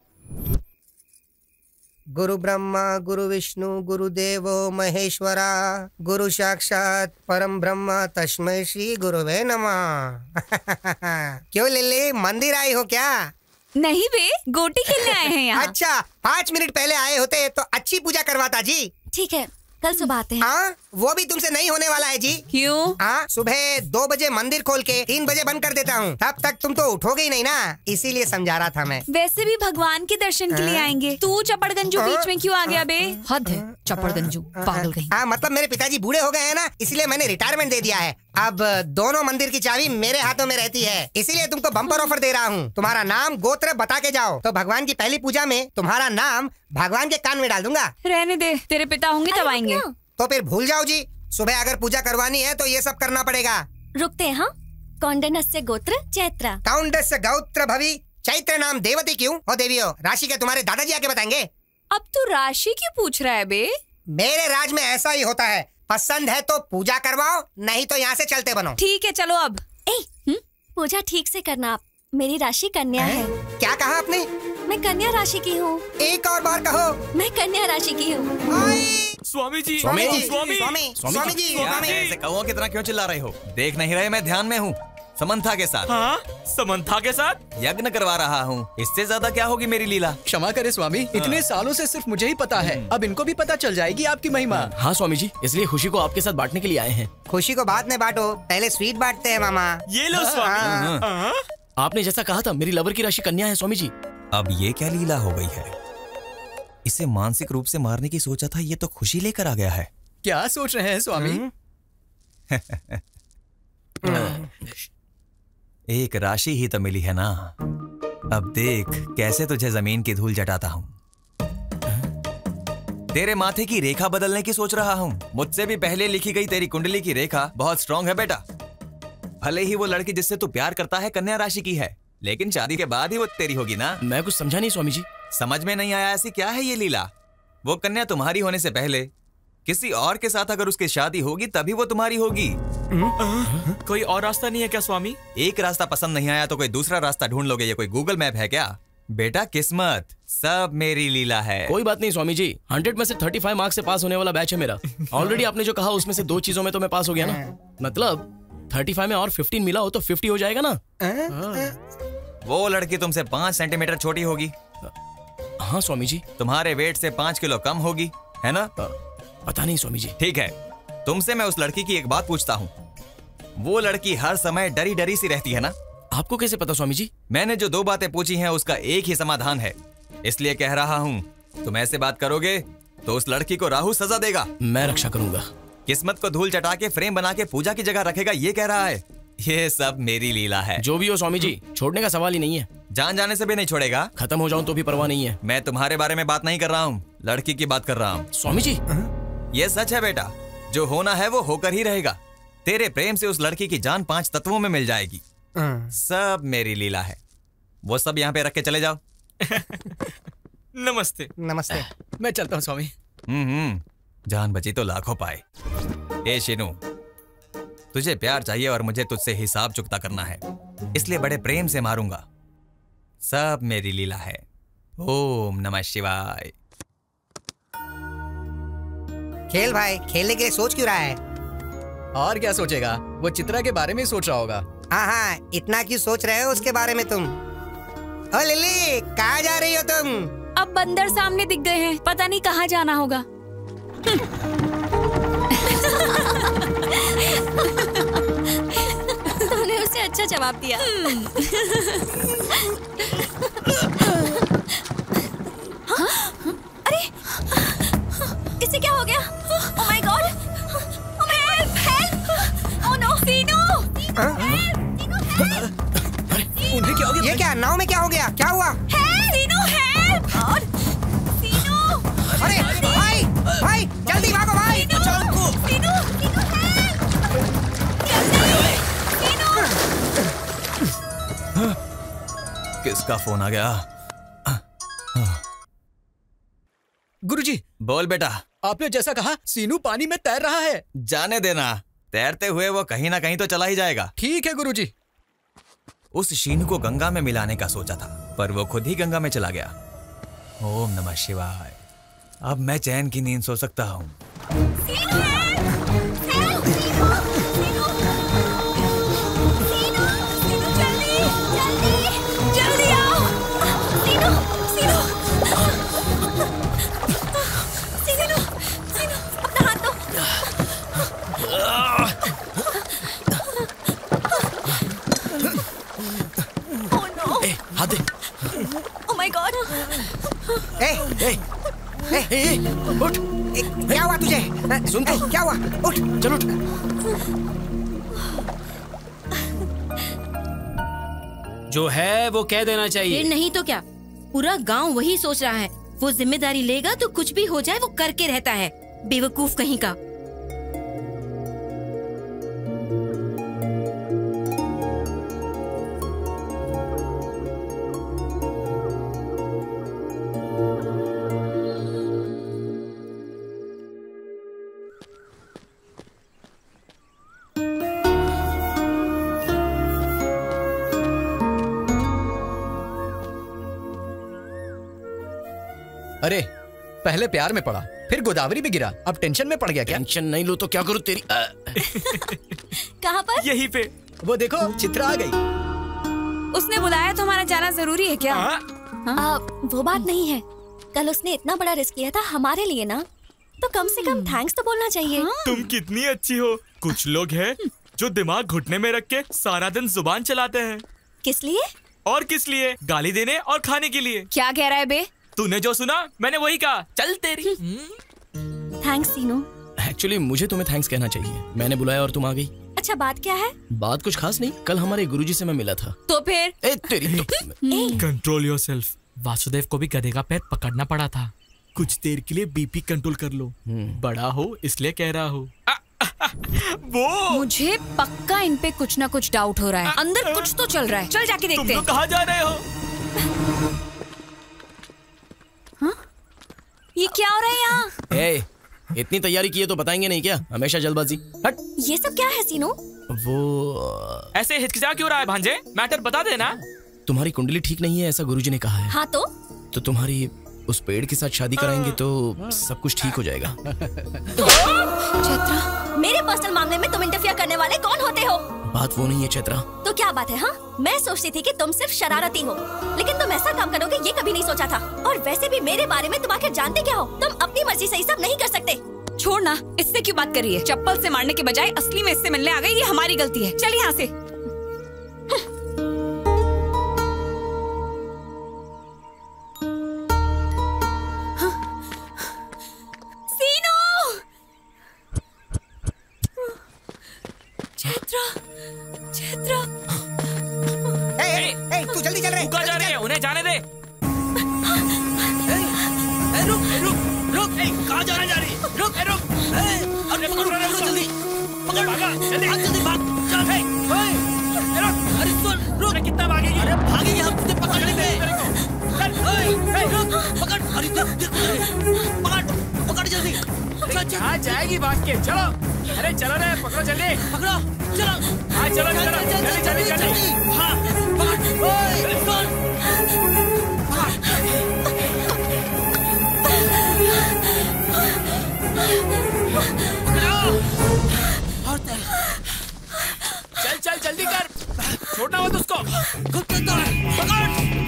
गुरु ब्रह्मा गुरु विष्णु गुरुदेवो महेश्वरा गुरु साक्षात परम ब्रह्म तस्मै श्री गुरुवे नमः। क्यों लिल्ली, मंदिर आई हो क्या? नहीं बे, गोटी खेलने आए हैं यहाँ। अच्छा, 5 मिनट पहले आए होते तो अच्छी पूजा करवाता जी। ठीक है, कल सुबह आते हैं। हाँ, वो भी तुमसे नहीं होने वाला है जी। क्यों? हाँ, सुबह 2 बजे मंदिर खोल के 3 बजे बंद कर देता हूँ, तब तक तुम तो उठोगे ही नहीं ना, इसीलिए समझा रहा था मैं। वैसे भी भगवान के दर्शन के लिए आएंगे, तू चपड़गंजू बीच में क्यों आ गया बे? हद है, चपड़गंजू पागल कहीं। हाँ, मतलब मेरे पिताजी बूढ़े हो गए हैं ना, इसलिए मैंने रिटायरमेंट दे दिया है। अब दोनों मंदिर की चाबी मेरे हाथों में रहती है, इसीलिए तुमको बम्पर ऑफर दे रहा हूँ। तुम्हारा नाम गोत्र बता के जाओ तो भगवान की पहली पूजा में तुम्हारा नाम भगवान के कान में डाल दूंगा। रहने दे, तेरे पिता होंगे तब आएंगे। तो फिर भूल जाओ जी, सुबह अगर पूजा करवानी है तो ये सब करना पड़ेगा। रुकते हैं। हाँ, कौंडन्यस्य गोत्र चैत्र। कौंडन्यस्य गोत्र भवि चैत्र नाम देवती क्यों हो देवियो? राशि के तुम्हारे दादाजी आके बताएंगे। अब तू राशि क्यों पूछ रहा है बे? मेरे राज में ऐसा ही होता है, पसंद है तो पूजा करवाओ, नहीं तो यहाँ से चलते बनो। ठीक है चलो अब। पूजा ठीक से करना। आप मेरी राशि कन्या है। क्या कहा आपने? मैं कन्या राशि की हूँ। एक और बार कहो। मैं कन्या राशि की हूँ। स्वामी जी, स्वामी जी, स्वामी, स्वामी जी, ऐसे कौओं की तरह क्यों चिल्ला रहे हो? देख नहीं रहे मैं ध्यान में हूँ, समंथा के साथ। हाँ, समंथा के साथ यज्ञ करवा रहा हूँ, इससे ज्यादा क्या होगी मेरी लीला? क्षमा करे स्वामी, इतने सालों से सिर्फ मुझे ही पता है, अब इनको भी पता चल जाएगी आपकी महिमा। हाँ स्वामी जी, इसलिए खुशी को आपके साथ बांटने के लिए आए हैं। खुशी को बाद में बांटो, पहले स्वीट बांटते हैं मामा। ये लो स्वामी। आपने जैसा कहा था, मेरी लवर की राशि कन्या है स्वामी जी। अब ये क्या लीला हो गई है? इसे मानसिक रूप से मारने की सोचा था, ये तो खुशी लेकर आ गया है। क्या सोच रहे हैं स्वामी? एक राशि ही तो मिली है ना, अब देख कैसे तुझे जमीन की धूल जटाता हूँ। तेरे माथे की रेखा बदलने की सोच रहा हूँ। मुझसे भी पहले लिखी गई तेरी कुंडली की रेखा बहुत स्ट्रांग है बेटा। भले ही वो लड़की जिससे तू प्यार करता है कन्या राशि की है, लेकिन शादी के बाद ही वो तेरी होगी ना। मैं कुछ समझा नहीं स्वामी जी। समझ में नहीं आया? ऐसी क्या है ये लीला? वो कन्या तुम्हारी होने से पहले किसी और के साथ अगर उसकी शादी होगी तभी वो तुम्हारी होगी। कोई और रास्ता नहीं है क्या स्वामी? एक रास्ता पसंद नहीं आया तो कोई दूसरा रास्ता ढूंढ लोगे, ये कोई गूगल मैप है क्या? बेटा किस्मत सब मेरी लीला है। कोई बात नहीं स्वामी जी, 100 में से 35 मार्क्स से पास होने वाला बैच है मेरा। ऑलरेडी आपने जो कहा उसमें से 2 चीजों में तो मैं पास हो गया ना। मतलब 35 में और 15 मिला हो तो 50 हो जाएगा ना। वो लड़की तुमसे 5 सेंटीमीटर छोटी होगी। हाँ स्वामी जी। तुम्हारे वेट से 5 किलो कम होगी, है ना? पता नहीं स्वामी जी। ठीक है, तुमसे मैं उस लड़की की एक बात पूछता हूँ। वो लड़की हर समय डरी डरी सी रहती है ना? आपको कैसे पता स्वामी जी? मैंने जो 2 बातें पूछी हैं उसका एक ही समाधान है, इसलिए कह रहा हूँ तुम ऐसे बात करोगे तो उस लड़की को राहु सजा देगा। मैं रक्षा करूंगा। किस्मत को धूल चटा के फ्रेम बना के पूजा की जगह रखेगा, ये कह रहा है। ये सब मेरी लीला है। जो भी हो स्वामी जी, छोड़ने का सवाल ही नहीं है। जान जाने से भी नहीं छोड़ेगा? खत्म हो जाऊं तो भी परवाह नहीं है। मैं तुम्हारे बारे में बात नहीं कर रहा हूँ, लड़की की बात कर रहा हूँ। स्वामी जी ये सच है बेटा, जो होना है वो होकर ही रहेगा। तेरे प्रेम से उस लड़की की जान 5 तत्वों में मिल जाएगी। सब मेरी लीला है। वो सब यहाँ पे रख के चले जाओ। नमस्ते। नमस्ते। मैं चलता हूँ स्वामी। जान बची तो लाखों पाए। ए शिनू, तुझे प्यार चाहिए और मुझे तुझसे हिसाब चुकता करना है, इसलिए बड़े प्रेम से मारूंगा। सब मेरी लीला है। ओम नमः शिवाय। खेल भाई, खेलने के लिए सोच क्यों रहा है? और क्या सोचेगा, वो चित्रा के बारे में ही सोच रहा होगा। हाँ, इतना क्यों सोच रहे हो उसके बारे में तुम? ओ लिली, कहाँ जा रही हो तुम? अब बंदर सामने दिख गए हैं, पता नहीं कहाँ जाना होगा। तुमने उसे अच्छा जवाब दिया। अरे, इसे क्या हो गया? Oh my God! Help! Help! Oh no! सीनू! उन्हें क्या हो गया? ये क्या, नाव में क्या हो गया? क्या हुआ? सीनू, help! और सीनू! अरे भाई, भाई जल्दी भागो भाई! सीनू! किसका फोन आ गया? गुरुजी। बोल बेटा। आपने जैसा कहा, सीनू पानी में तैर रहा है। जाने देना, तैरते हुए वो कहीं ना कहीं तो चला ही जाएगा। ठीक है गुरुजी। उस शीनू को गंगा में मिलाने का सोचा था, पर वो खुद ही गंगा में चला गया। ओम नमः शिवाय। अब मैं चैन की नींद सो सकता हूँ। हाथ दे। Oh my God! उठ! क्या हुआ तुझे? सुन तो। क्या हुआ? उठ! चल उठ। जो है वो कह देना चाहिए। फिर नहीं तो क्या, पूरा गांव वही सोच रहा है। वो जिम्मेदारी लेगा तो कुछ भी हो जाए वो करके रहता है, बेवकूफ कहीं का। अरे, पहले प्यार में पड़ा, फिर गोदावरी में गिरा, अब टेंशन में पड़ गया क्या? टेंशन नहीं लो तो क्या करूं तेरी? कहाँ पर? यहीं पे। वो देखो, चित्रा आ गई। उसने बुलाया तो हमारा जाना जरूरी है क्या? वो बात नहीं है। कल उसने इतना बड़ा रिस्क लिया था हमारे लिए ना, तो कम से कम थैंक्स तो बोलना चाहिए। तुम कितनी अच्छी हो। कुछ लोग हैं जो दिमाग घुटने में रख के सारा दिन जुबान चलाते हैं। किस लिए? और किस लिए? गाली देने और खाने के लिए। क्या कह रहा है बे? तूने जो सुना मैंने वही कहा। चल तेरी। थैंक्स सीनू। एक्चुअली मुझे तुम्हें थैंक्स कहना चाहिए। मैंने बुलाया और तुम आ गई। अच्छा, बात क्या है? बात कुछ खास नहीं। कल हमारे गुरुजी से मैं मिला था। तो फिर? Control yourself. वासुदेव को भी गधे का पैर पकड़ना पड़ा था। कुछ देर के लिए बीपी कंट्रोल कर लो। बड़ा हो इसलिए कह रहा हो। वो मुझे पक्का इन पे कुछ ना कुछ डाउट हो रहा है। अंदर कुछ तो चल रहा है। चल जाके देखते हैं। तुम लोग कहाँ जा रहे हो? ये क्या हो रहा है यहाँ? इतनी तैयारी की है तो बताएंगे नहीं क्या? हमेशा जल्दबाजी। हट। ये सब क्या है सीनू? वो ऐसे हिचकिचा क्यों रहा है भांजे? मैटर बता देना। तुम्हारी कुंडली ठीक नहीं है ऐसा गुरुजी ने कहा है। हाँ तो तुम्हारी उस पेड़ के साथ शादी कराएंगे तो सब कुछ ठीक हो जाएगा। चैत्रा, मेरे पर्सनल मामले में तुम इंटरफियर करने वाले कौन होते हो? बात वो नहीं है चैत्रा। तो क्या बात है? हाँ, मैं सोचती थी कि तुम सिर्फ शरारती हो, लेकिन तुम ऐसा काम करोगे ये कभी नहीं सोचा था। और वैसे भी मेरे बारे में तुम आखिर जानते क्या हो? तुम अपनी मर्जी से ही सब नहीं कर सकते। छोड़ ना, इससे क्यों बात कर रही है? चप्पल से मारने के बजाय असली में इससे मिलने आ गई, ये हमारी गलती है। चल यहाँ से। तू जल्दी चल रहे। जा रहे हैं, उन्हें जाने दे। रुक, कहाँ जा रही? रुक, अरे पकड़ जल्दी, पकड़, जल्दी भाग, चल, पकड़ जल्दी। कहाँ जाएगी भाग के? चलो, अरे चलो रे, पकड़ो जल्दी, पकड़ो, चलो, हाँ चलो चलो, जल्दी जल्दी जल्दी, हाँ पकड़, चल चल जल्दी कर, छोड़ना मत उसको, पकड़।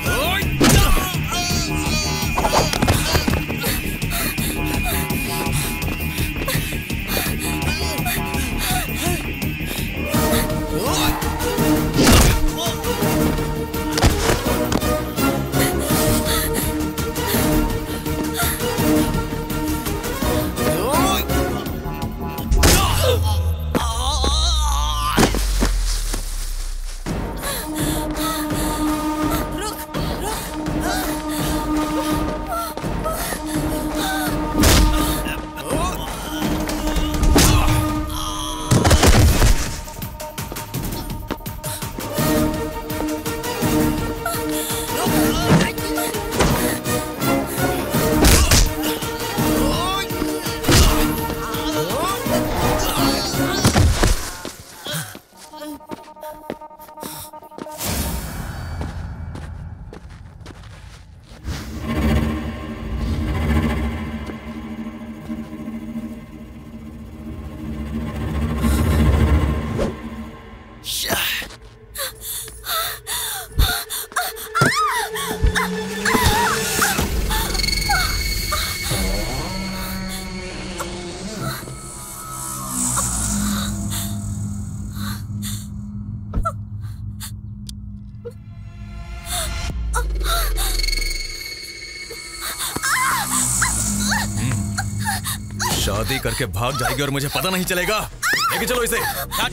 शादी करके भाग जाएगी और मुझे पता नहीं चलेगा। लेके चलो इसे।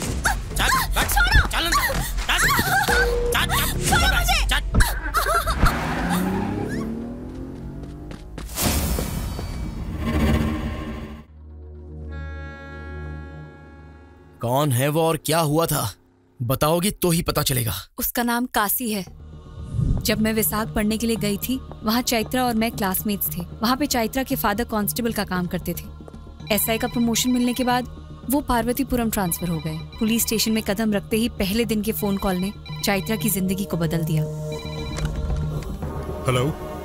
कौन है वो और क्या हुआ था? बताओगी तो ही पता चलेगा। उसका नाम काशी है। जब मैं विशाख पढ़ने के लिए गई थी, वहाँ चैत्रा और मैं क्लासमेट्स थे। वहाँ पे चैत्रा के फादर कांस्टेबल का काम करते थे। एसआई का प्रमोशन मिलने के बाद वो पार्वतीपुरम ट्रांसफर हो गए। पुलिस स्टेशन में कदम रखते ही पहले दिन के फोन कॉल ने चैत्रा की जिंदगी को बदल दिया। हेलो,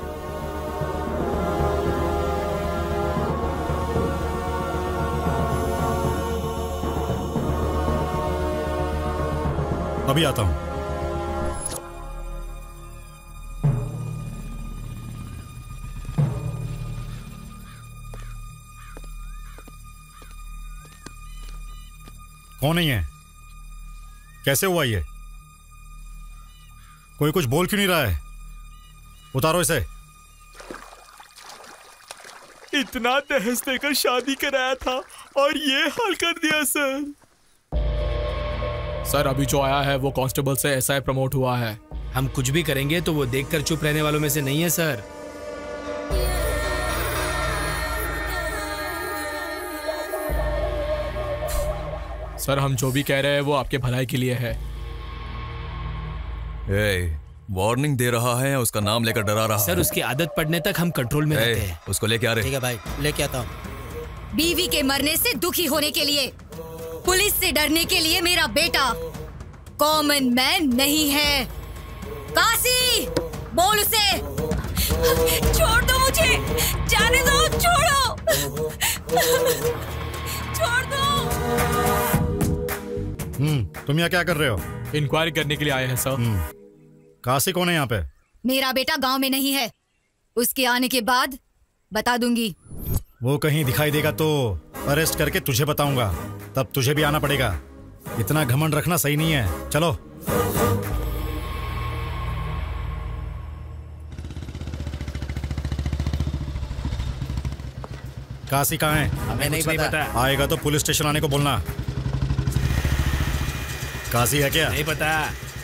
अभी आता हूं। कौन नहीं है? कैसे हुआ ये? कोई कुछ बोल क्यों नहीं रहा है? उतारो इसे। इतना दहेज देकर शादी कराया था और ये हाल कर दिया सर। सर अभी जो आया है वो कांस्टेबल से एसआई प्रमोट हुआ है। हम कुछ भी करेंगे तो वो देखकर चुप रहने वालों में से नहीं है सर। सर हम जो भी कह रहे हैं वो आपके भलाई के लिए है। वार्निंग दे रहा है, उसका नाम लेकर डरा रहा है। सर उसकी आदत पड़ने तक हम कंट्रोल में रहते हैं। उसको लेके आ रहे। ठीक है भाई, लेके आता हूँ। बीवी के मरने से दुखी होने के लिए, पुलिस से डरने के लिए मेरा बेटा कॉमन मैन नहीं है। काशी, बोल उसे। छोड़ दो मुझे, जाने दो, छोड़ो, छोड़ दो। तुम यहाँ क्या कर रहे हो? इंक्वायरी करने के लिए आए हैं सर। काशी कौन है यहाँ पे? मेरा बेटा गांव में नहीं है। उसके आने के बाद बता दूंगी। वो कहीं दिखाई देगा तो अरेस्ट करके तुझे बताऊंगा, तब तुझे भी आना पड़ेगा। इतना घमंड रखना सही नहीं है। चलो। काशी कहाँ है? हमें नहीं पता। आएगा तो पुलिस स्टेशन आने को बोलना। काशी है क्या? नहीं पता।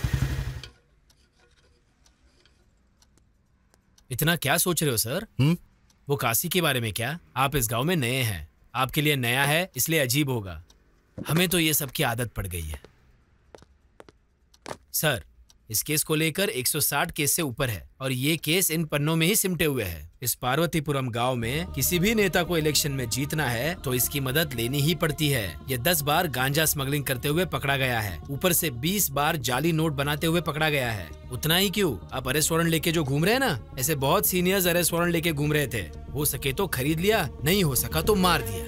इतना क्या सोच रहे हो सर? वो काशी के बारे में क्या? आप इस गांव में नए हैं, आपके लिए नया है इसलिए अजीब होगा। हमें तो ये सब की आदत पड़ गई है। सर इस केस को लेकर 160 केस से ऊपर है और ये केस इन पन्नों में ही सिमटे हुए है। इस पार्वतीपुरम गांव में किसी भी नेता को इलेक्शन में जीतना है तो इसकी मदद लेनी ही पड़ती है। ये 10 बार गांजा स्मगलिंग करते हुए पकड़ा गया है, ऊपर से 20 बार जाली नोट बनाते हुए पकड़ा गया है। उतना ही क्यों, आप अरेस्ट वारंट लेके जो घूम रहे हैं ना, ऐसे बहुत सीनियर्स अरेस्ट वारंट लेके घूम रहे थे। हो सके तो खरीद लिया, नहीं हो सका तो मार दिया।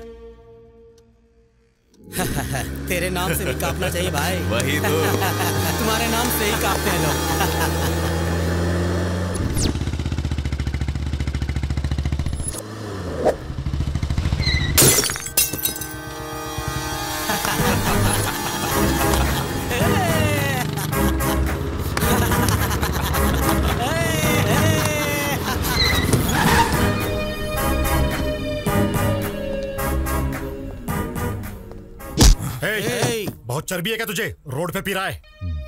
तेरे नाम से भी कांपना चाहिए भाई। वही तो। तुम्हारे नाम से ही कांपते हैं लोग। बहुत चर्बी है क्या तुझे? रोड पे पी रहा है।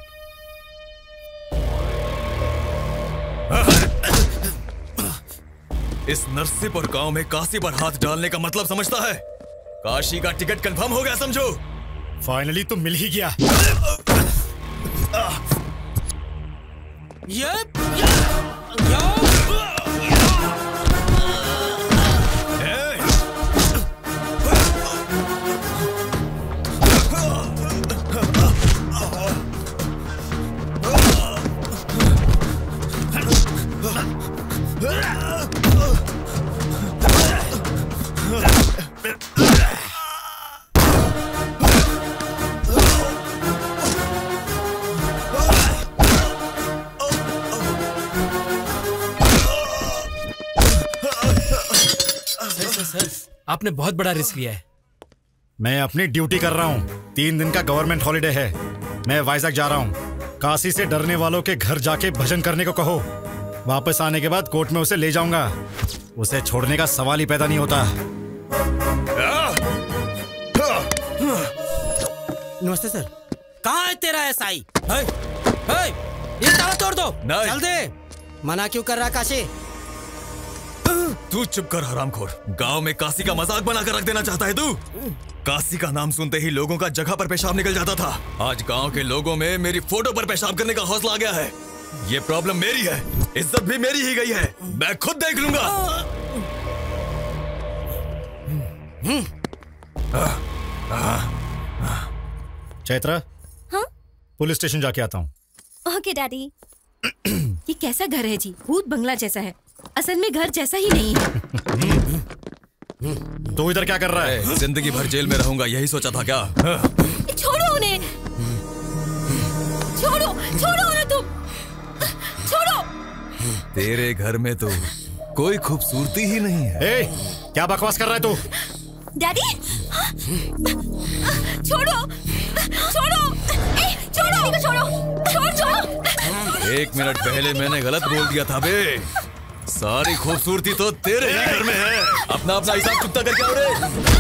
इस नरसिंहपुर गांव में काशी पर हाथ डालने का मतलब समझता है? काशी का टिकट कंफर्म हो गया समझो। फाइनली तो मिल ही गया। आपने बहुत बड़ा रिस्क लिया है। मैं अपनी ड्यूटी कर रहा हूँ। 3 दिन का गवर्नमेंट हॉलिडे है। मैं वाइजैक जा रहा हूँ। काशी से डरने वालों के घर जाके भजन करने को कहो। वापस आने के बाद कोर्ट में उसे ले जाऊंगा। उसे छोड़ने का सवाल ही पैदा नहीं होता। नमस्ते सर। कहाँ है तेरा एसआई? ये ताला तोड़ दो। चल दे। मना क्यों कर रहा काशी? तू चुप कर हरामखोर। गांव में काशी का मजाक बनाकर रख देना चाहता है तू? काशी का नाम सुनते ही लोगों का जगह पर पेशाब निकल जाता था। आज गांव के लोगों में मेरी फोटो पर पेशाब करने का हौसला आ गया है। ये प्रॉब्लम मेरी है, इज्जत भी मेरी ही गई है। मैं खुद देख लूंगा। चैत्रा, हाँ? पुलिस स्टेशन जाके आता हूँ। Okay daddy. ये कैसा घर है जी? भूत बंगला जैसा है। असल में घर जैसा ही नहीं है। तू इधर क्या कर रहा है? जिंदगी भर जेल में रहूंगा यही सोचा था क्या? छोड़ो उन्हें। छोड़ो छोड़ो उन्हें तुम। छोड़ो। तेरे घर में तो कोई खूबसूरती ही नहीं है। ए, क्या बकवास कर रहा है तू? डैडी छोड़ो छोड़ो। छोड़ो को छोड़ो। छोड़ो। 1 मिनट पहले मैंने गलत बोल दिया था बे। सारी खूबसूरती तो तेरे ही घर में है। अपना अपना हिसाब चुकता करके आओ रे।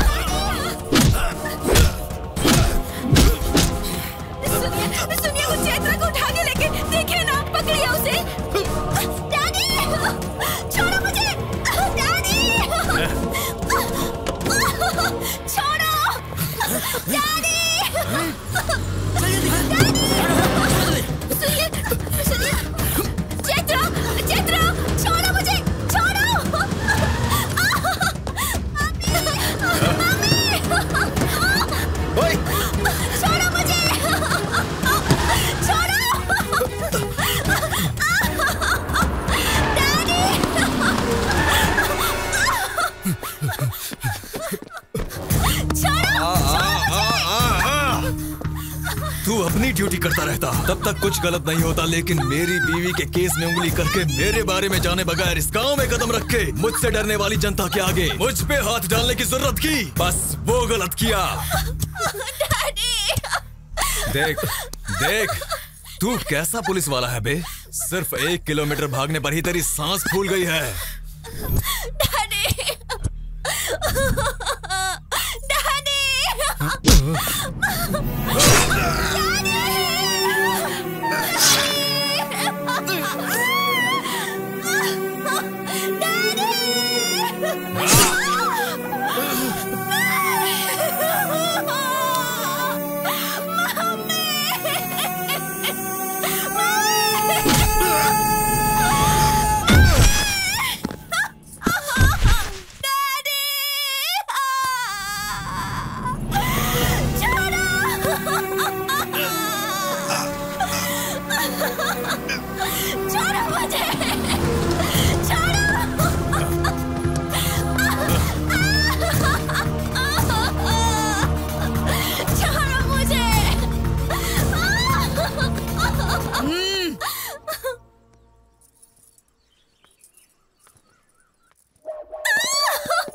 सुनिए वो चैत्रा को उठा के लेके देखिए ना, पकड़िए उसे। डैडी छोड़ो मुझे। डैडी छोड़ो। डैडी सुनिए सुनिए। चैत्रा चैत्रा छोड़ो मुझे। छोड़ो। ओए छोड़ो मुझे। तू अपनी ड्यूटी करता रहता तब तक कुछ गलत नहीं होता, लेकिन मेरी बीवी के केस में उंगली करके मेरे बारे में जाने बगैर इस गांव में कदम रख के मुझसे डरने वाली जनता के आगे मुझ पे हाथ डालने की जरूरत की, बस वो गलत किया। देख देख तू कैसा पुलिस वाला है बे। सिर्फ 1 किलोमीटर भागने पर ही तेरी सांस फूल गई है।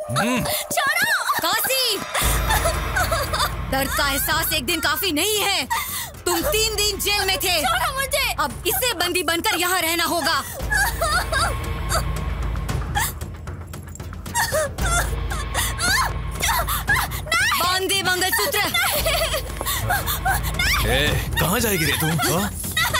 छोड़ो। काशी, दर्द का एहसास एक दिन काफी नहीं है। तुम 3 दिन जेल में थे। छोड़ो मुझे। अब इसे बंदी बनकर यहाँ रहना होगा। बांधे मंगलसूत्र। कहाँ जाएगी रे तू? हाँ?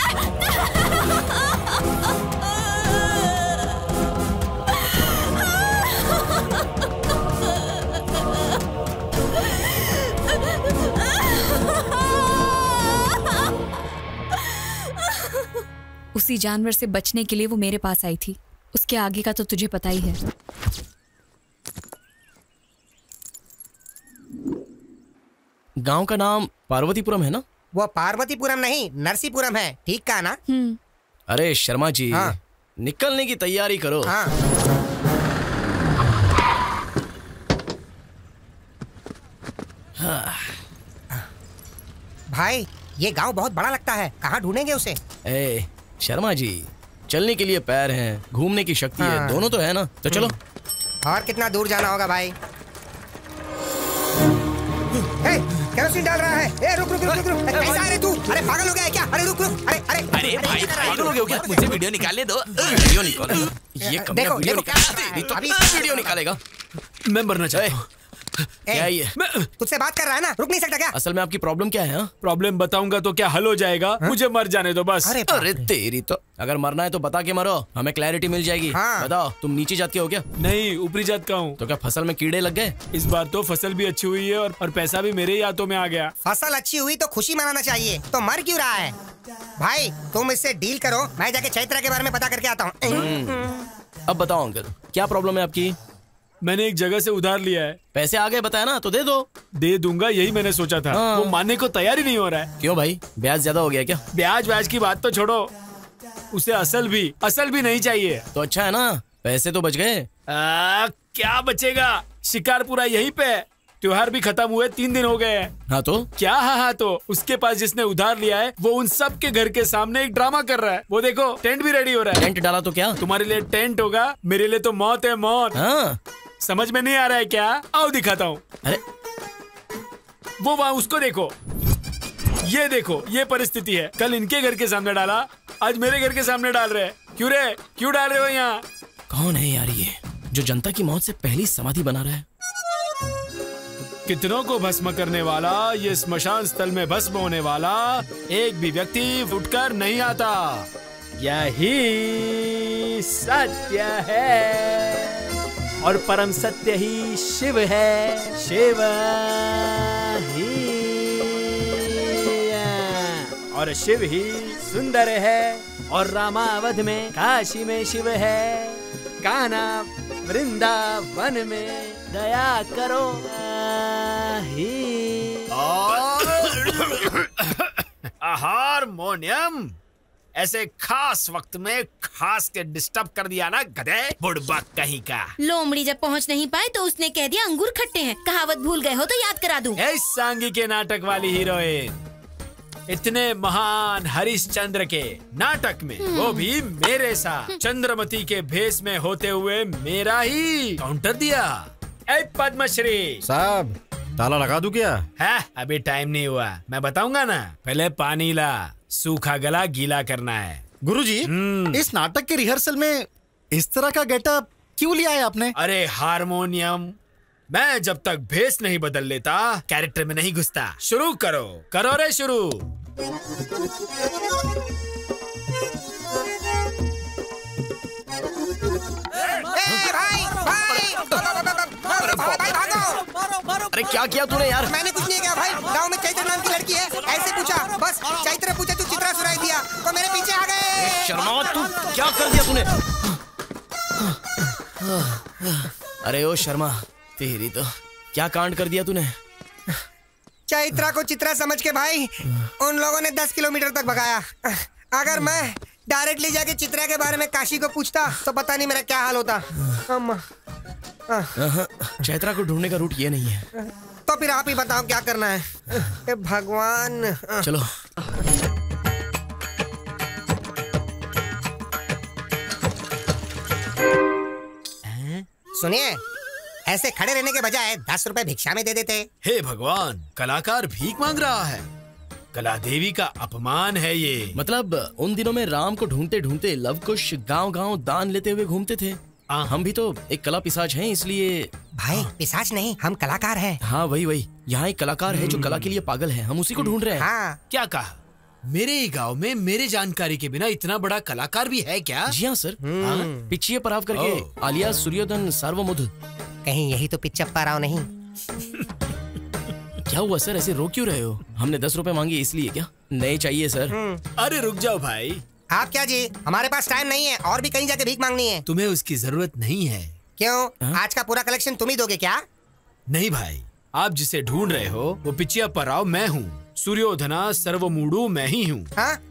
उसी जानवर से बचने के लिए वो मेरे पास आई थी। उसके आगे का तो तुझे पता ही है। गांव का नाम पार्वतीपुरम है ना? वो पार्वतीपुरम नहीं, नरसीपुरम है। ठीक कहा ना? अरे शर्मा जी, हाँ। निकलने की तैयारी करो। हाँ। भाई, ये गांव बहुत बड़ा लगता है। कहाँ ढूंढेंगे उसे? ए शर्मा जी, चलने के लिए पैर हैं, घूमने की शक्ति है, दोनों तो है ना। तो चलो। और कितना दूर जाना होगा भाई? केरोसिन डाल रहा है। ए, रुक रुक रुक रुक रुक। कैसा है रे तू? अरे पागल हो गया है क्या? अरे रुक रुक। अरे अरे अरे भाई, पागल हो गया क्या? मुझे वीडियो निकालने दो। वीडियो निकालो। ये कमियां वीडियो वीडियो निकालेगा। मैं मरना चाहता हूँ। क्या ये? तुझसे बात कर रहा है ना, रुक नहीं सकता क्या? असल में आपकी प्रॉब्लम क्या है? प्रॉब्लम बताऊंगा तो क्या हल हो जाएगा? मुझे मर जाने दो बस। अरे तेरी तो, अगर मरना है तो बता के मरो, हमें क्लैरिटी मिल जाएगी। बताओ, तुम नीची जात के हो क्या? नहीं, ऊपरी जात का हूँ। तो क्या फसल में कीड़े लग गए? इस बार तो फसल भी अच्छी हुई है और पैसा भी मेरे ही हाथों में आ गया। फसल अच्छी हुई तो खुशी मनाना चाहिए, तो मर क्यों रहा है? भाई तुम इससे डील करो, मैं जाके चैत्रा के बारे में पता करके आता हूँ। अब बताओ अंकल, क्या प्रॉब्लम है आपकी? मैंने एक जगह से उधार लिया है। पैसे आ गए बताया ना, तो दे दो। दे दूंगा, यही मैंने सोचा था। वो मानने को तैयार ही नहीं हो रहा है। क्यों भाई, ब्याज ज्यादा हो गया क्या? ब्याज की बात तो छोड़ो, उसे असल भी नहीं चाहिए। तो अच्छा है ना, पैसे तो बच गए। क्या बचेगा, शिकार पूरा यहीं पे। त्योहार भी खत्म हुए 3 दिन हो गए हैं। हाँ तो क्या? हाँ तो उसके पास जिसने उधार लिया है वो उन सब के घर के सामने एक ड्रामा कर रहा है। वो देखो, टेंट भी रेडी हो रहा है। टेंट डाला तो क्या? तुम्हारे लिए टेंट होगा, मेरे लिए तो मौत है, मौत। हाँ। समझ में नहीं आ रहा है क्या? आओ दिखाता हूँ। अरे वो वहाँ, उसको देखो, ये देखो, ये परिस्थिति है। कल इनके घर के सामने डाला, आज मेरे घर के सामने डाल रहे हैं। क्यों रे, क्यों डाल रहे हो यहाँ? कौन है यार ये, जो जनता की मौत से पहली समाधि बना रहा है? कितनों को भस्म करने वाला, ये स्मशान स्थल में भस्म होने वाला एक भी व्यक्ति उठकर नहीं आता। यही सत्य है और परम सत्य ही शिव है। शिव ही और शिव ही सुंदर है और रामावध में काशी में शिव है। कान्हा वृंदावन में दया करो हारमोनियम ऐसे खास वक्त में खास के डिस्टर्ब कर दिया ना, गधे बुड़बक कहीं का। लोमड़ी जब पहुंच नहीं पाए तो उसने कह दिया अंगूर खट्टे हैं। कहावत भूल गए हो तो याद करा दूं। इस सांगी के नाटक वाली हीरोइन, इतने महान हरिश्चंद्र के नाटक में वो भी मेरे साथ चंद्रमती के भेष में होते हुए मेरा ही काउंटर दिया। ए पद्मश्री साहब, ताला लगा दूं क्या? है, अभी टाइम नहीं हुआ, मैं बताऊंगा ना। पहले पानी ला, सूखा गला गीला करना है। गुरुजी, इस नाटक के रिहर्सल में इस तरह का गेटअप क्यों लिया है आपने? अरे हारमोनियम, मैं जब तक भेष नहीं बदल लेता कैरेक्टर में नहीं घुसता। शुरू करो, करो रे शुरू। अरे क्या किया तूने यार? मैंने कुछ नहीं किया भाई, गांव में चैत्र नाम की लड़की है, ऐसे पूछा, बस चैत्र पूछा तू चित्रा सुनाई दिया तो मेरे पीछे आ गए। शर्मा, तू क्या कर दिया तूने? अरे ओ शर्मा, तेरी तो क्या कांड कर दिया तूने? चैत्रा को चित्रा समझ के भाई उन लोगों ने 10 किलोमीटर तक भगाया। अगर मैं डायरेक्टली जाके चित्रा के बारे में काशी को पूछता तो पता नहीं मेरा क्या हाल होता। चैत्रा को ढूंढने का रूट ये नहीं है। तो फिर आप ही बताओ क्या करना है। ए भगवान। चलो। सुनिए, ऐसे खड़े रहने के बजाय 10 रुपए भिक्षा में दे देते। हे भगवान, कलाकार भीख मांग रहा है। कला देवी का अपमान है ये। मतलब उन दिनों में राम को ढूंढते ढूंढते लव कुश गांव-गांव दान लेते हुए घूमते थे। हम भी तो एक कला पिशाच हैं, इसलिए। भाई पिशाच नहीं, हम कलाकार हैं। हाँ वही। यहाँ एक कलाकार है जो कला के लिए पागल है, हम उसी को ढूंढ रहे हैं। हाँ। क्या कहा? मेरे ही गांव में मेरे जानकारी के बिना इतना बड़ा कलाकार भी है क्या? जी हाँ सर। पिछिए पराव करके आलिया सूर्योधन सार्वमुध। कहीं यही तो पिच्चप्पा राव नहीं? क्या हुआ सर, ऐसे रो क्यों रहे हो? हमने 10 रुपए मांगे इसलिए क्या? नए चाहिए सर। अरे रुक जाओ भाई। आप क्या जी, हमारे पास टाइम नहीं है और भी कहीं जाके भीख मांगनी है। तुम्हें उसकी जरूरत नहीं है। क्यों? आज का पूरा कलेक्शन तुम ही दोगे क्या? नहीं भाई, आप जिसे ढूंढ रहे हो वो पिच्चियप्पा राव मैं हूँ। सूर्योधना सर्वमूढ़ मैं ही हूँ।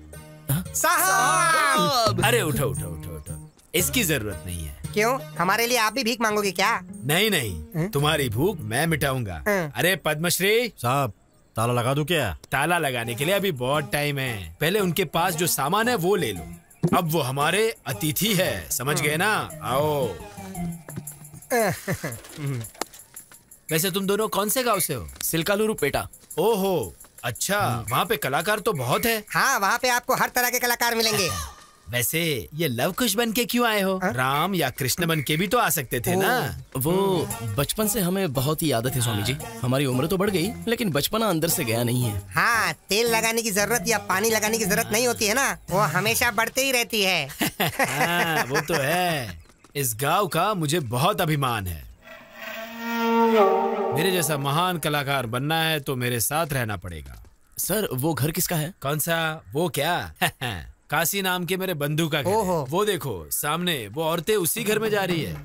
साहब! अरे उठो, इसकी जरूरत नहीं है। क्यों? हमारे लिए आप भी भीख मांगोगे क्या? नहीं, तुम्हारी भूख मैं मिटाऊंगा। अरे पद्मश्री साहब, ताला लगा दूं क्या? ताला लगाने के लिए अभी बहुत टाइम है। पहले उनके पास जो सामान है वो ले लो। अब वो हमारे अतिथि है, समझ गए ना? आओ। वैसे तुम दोनों कौन से गांव से हो? सिलकालुरु पेटा। ओहो, अच्छा। वहाँ पे कलाकार तो बहुत है। हाँ, वहाँ पे आपको हर तरह के कलाकार मिलेंगे। वैसे ये लव कुश बन के क्यों आए हो? राम या कृष्ण बन के भी तो आ सकते थे ना। वो बचपन से हमें बहुत ही आदत है स्वामी जी। हमारी उम्र तो बढ़ गई लेकिन बचपना अंदर से गया नहीं है। हाँ, तेल लगाने की जरूरत या पानी लगाने की जरूरत नहीं होती है ना, वो हमेशा बढ़ते ही रहती है। हाँ, वो तो है। इस गांव का मुझे बहुत अभिमान है। मेरे जैसा महान कलाकार बनना है तो मेरे साथ रहना पड़ेगा। सर, वो घर किसका है? कौन सा? वो क्या? काशी नाम के मेरे बंधु का घर है। वो देखो सामने, वो औरतें उसी घर में जा रही है।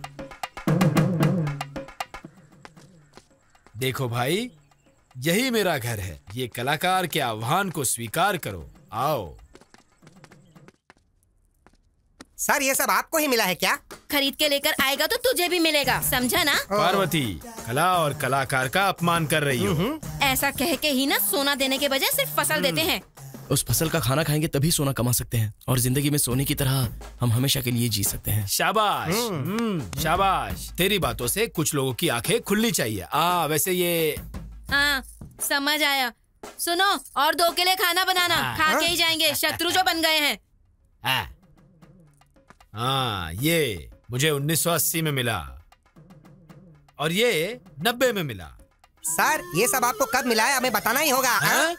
देखो भाई, यही मेरा घर है। ये कलाकार के आह्वान को स्वीकार करो। आओ। सर, ये सब आपको ही मिला है क्या? खरीद के लेकर आएगा तो तुझे भी मिलेगा, समझा ना? पार्वती, कला और कलाकार का अपमान कर रही हो। ऐसा कह के ही ना सोना देने के बजाय सिर्फ फसल देते हैं। उस फसल का खाना खाएंगे तभी सोना कमा सकते हैं और जिंदगी में सोने की तरह हम हमेशा के लिए जी सकते हैं। शाबाश, शाबाश। तेरी बातों से कुछ लोगों की आंखें खुलनी चाहिए। वैसे ये समझ आया। सुनो, और 2 के लिए खाना बनाना। खा के ही जाएंगे, शत्रु जो बन गए हैं। ये मुझे 1980 में मिला और ये 90 में मिला। सर, ये सब आपको कब मिला है हमें बताना ही होगा।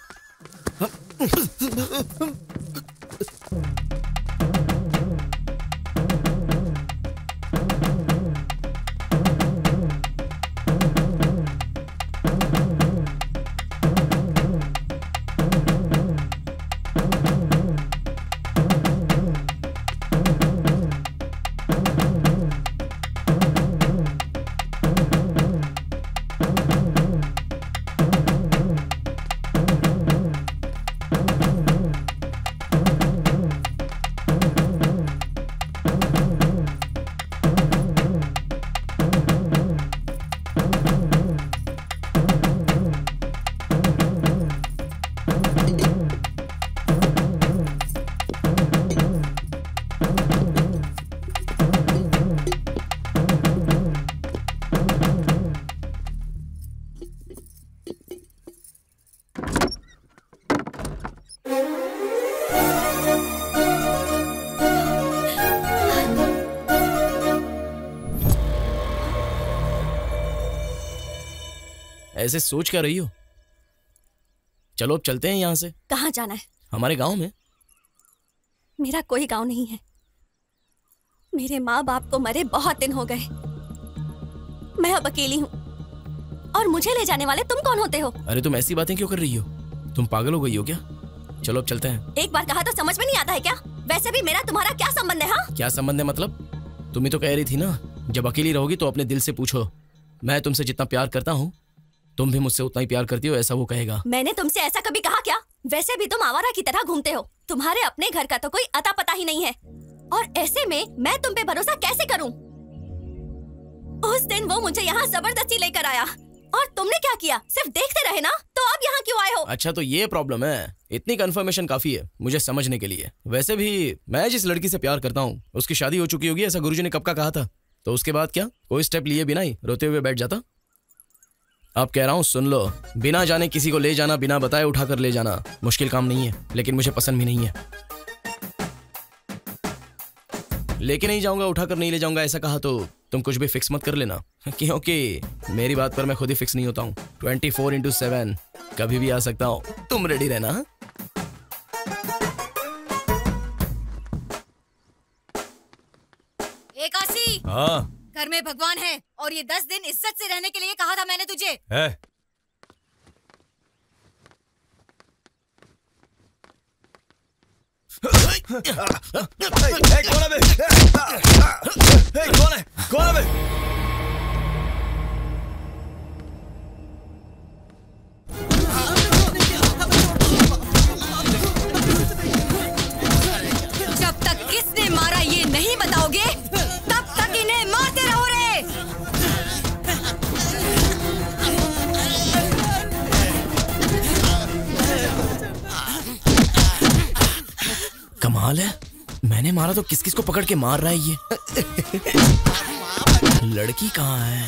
ऐसे सोच क्या रही हो? चलो अब चलते हैं यहाँ से। कहाँ जाना है? हमारे गांव में। मेरा कोई गांव नहीं है। मेरे माँ बाप को मरे बहुत दिन हो गए। मैं अब अकेली हूँ और मुझे ले जाने वाले तुम कौन होते हो? अरे तुम ऐसी बातें क्यों कर रही हो? तुम पागल हो गई हो क्या? चलो अब चलते हैं। एक बार कहा तो समझ में नहीं आता है क्या? वैसे भी मेरा तुम्हारा क्या संबंध है? हाँ, क्या संबंध है मतलब? तुम ही तो कह रही थी ना, जब अकेली रहोगी तो अपने दिल से पूछो। मैं तुमसे जितना प्यार करता हूँ तुम भी मुझसे उतना ही प्यार करती हो, ऐसा वो कहेगा। मैंने तुमसे ऐसा कभी कहा क्या? वैसे भी तुम आवारा की तरह घूमते हो। तुम्हारे अपने घर का तो कोई अता पता ही नहीं है और ऐसे में मैं तुम पे भरोसा कैसे करूं? उस दिन वो मुझे यहाँ जबरदस्ती लेकर आया और तुमने क्या किया? सिर्फ देखते रहे ना, तो अब यहाँ क्यों आए हो? अच्छा तो ये प्रॉब्लम है। इतनी कंफर्मेशन काफी है मुझे समझने के लिए। वैसे भी मैं जिस लड़की से प्यार करता हूँ उसकी शादी हो चुकी होगी, ऐसा गुरुजी ने कब का कहा था। तो उसके बाद क्या? कोई स्टेप लिए बिना ही रोते हुए बैठ जाता? अब कह रहा हूँ सुन लो, बिना जाने किसी को ले जाना, बिना बताए उठाकर ले जाना मुश्किल काम नहीं है, लेकिन मुझे पसंद भी नहीं है। लेके नहीं जाऊंगा, उठाकर नहीं ले जाऊंगा ऐसा कहा तो तुम कुछ भी फिक्स मत कर लेना, क्योंकि मेरी बात पर मैं खुद ही फिक्स नहीं होता हूँ। 24/7 कभी भी आ सकता हूँ, तुम रेडी रहना। एकाशी, हाँ घर में भगवान है और ये 10 दिन इज्जत से रहने के लिए कहा था मैंने तुझे। है। कौन है? कौन है? जब तक किसने मारा ये नहीं बताओगे तब तक इन्हें मारते रहो रे। कमाल है, मैंने मारा तो किस किस को पकड़ के मार रहा है ये। लड़की कहाँ है?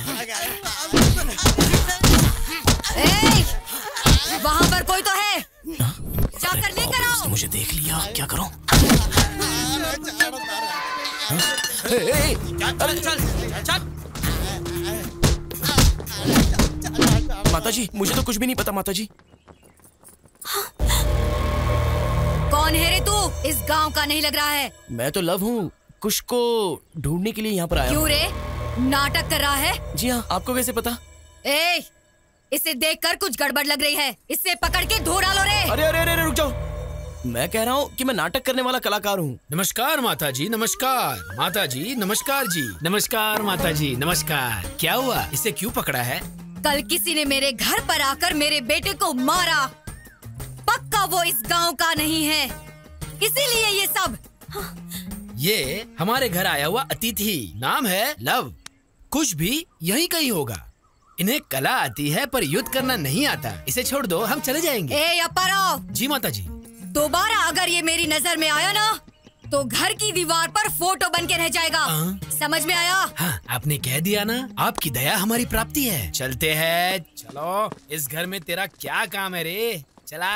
वहाँ पर कोई तो है, जाकर लेकर आओ। मुझे देख लिया, क्या करूं? माताजी, मुझे तो कुछ भी नहीं पता माताजी। कौन है रे तू? इस गांव का नहीं लग रहा है। मैं तो लव हूँ, कुछ को ढूंढने के लिए यहाँ पर आया। क्यों रे, नाटक कर रहा है? जी हाँ, आपको कैसे पता? इसे देखकर कुछ गड़बड़ लग रही है, इसे पकड़ के धो डालो रे। अरे अरे अरे रुक जाओ, मैं कह रहा हूँ कि मैं नाटक करने वाला कलाकार हूँ। नमस्कार माता जी, नमस्कार माता जी, नमस्कार जी, नमस्कार माता जी, नमस्कार। क्या हुआ, इसे क्यों पकड़ा है? कल किसी ने मेरे घर पर आकर मेरे बेटे को मारा, पक्का वो इस गांव का नहीं है, इसीलिए ये सब। ये हमारे घर आया हुआ अतिथि, नाम है लव, कुछ भी यही कहीं होगा। इन्हें कला आती है पर युद्ध करना नहीं आता, इसे छोड़ दो, हम चले जाएंगे। अप्पाराव। जी माता जी। दोबारा अगर ये मेरी नजर में आया ना तो घर की दीवार पर फोटो बन के रह जाएगा। समझ में आया? हाँ, आपने कह दिया ना, आपकी दया हमारी प्राप्ति है। चलते हैं, चलो। इस घर में तेरा क्या काम है रे? चला।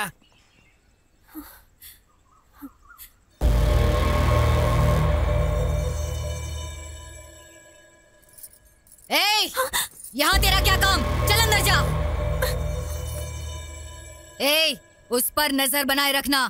यहाँ तेरा क्या काम? चल अंदर जा। उस पर नजर बनाए रखना।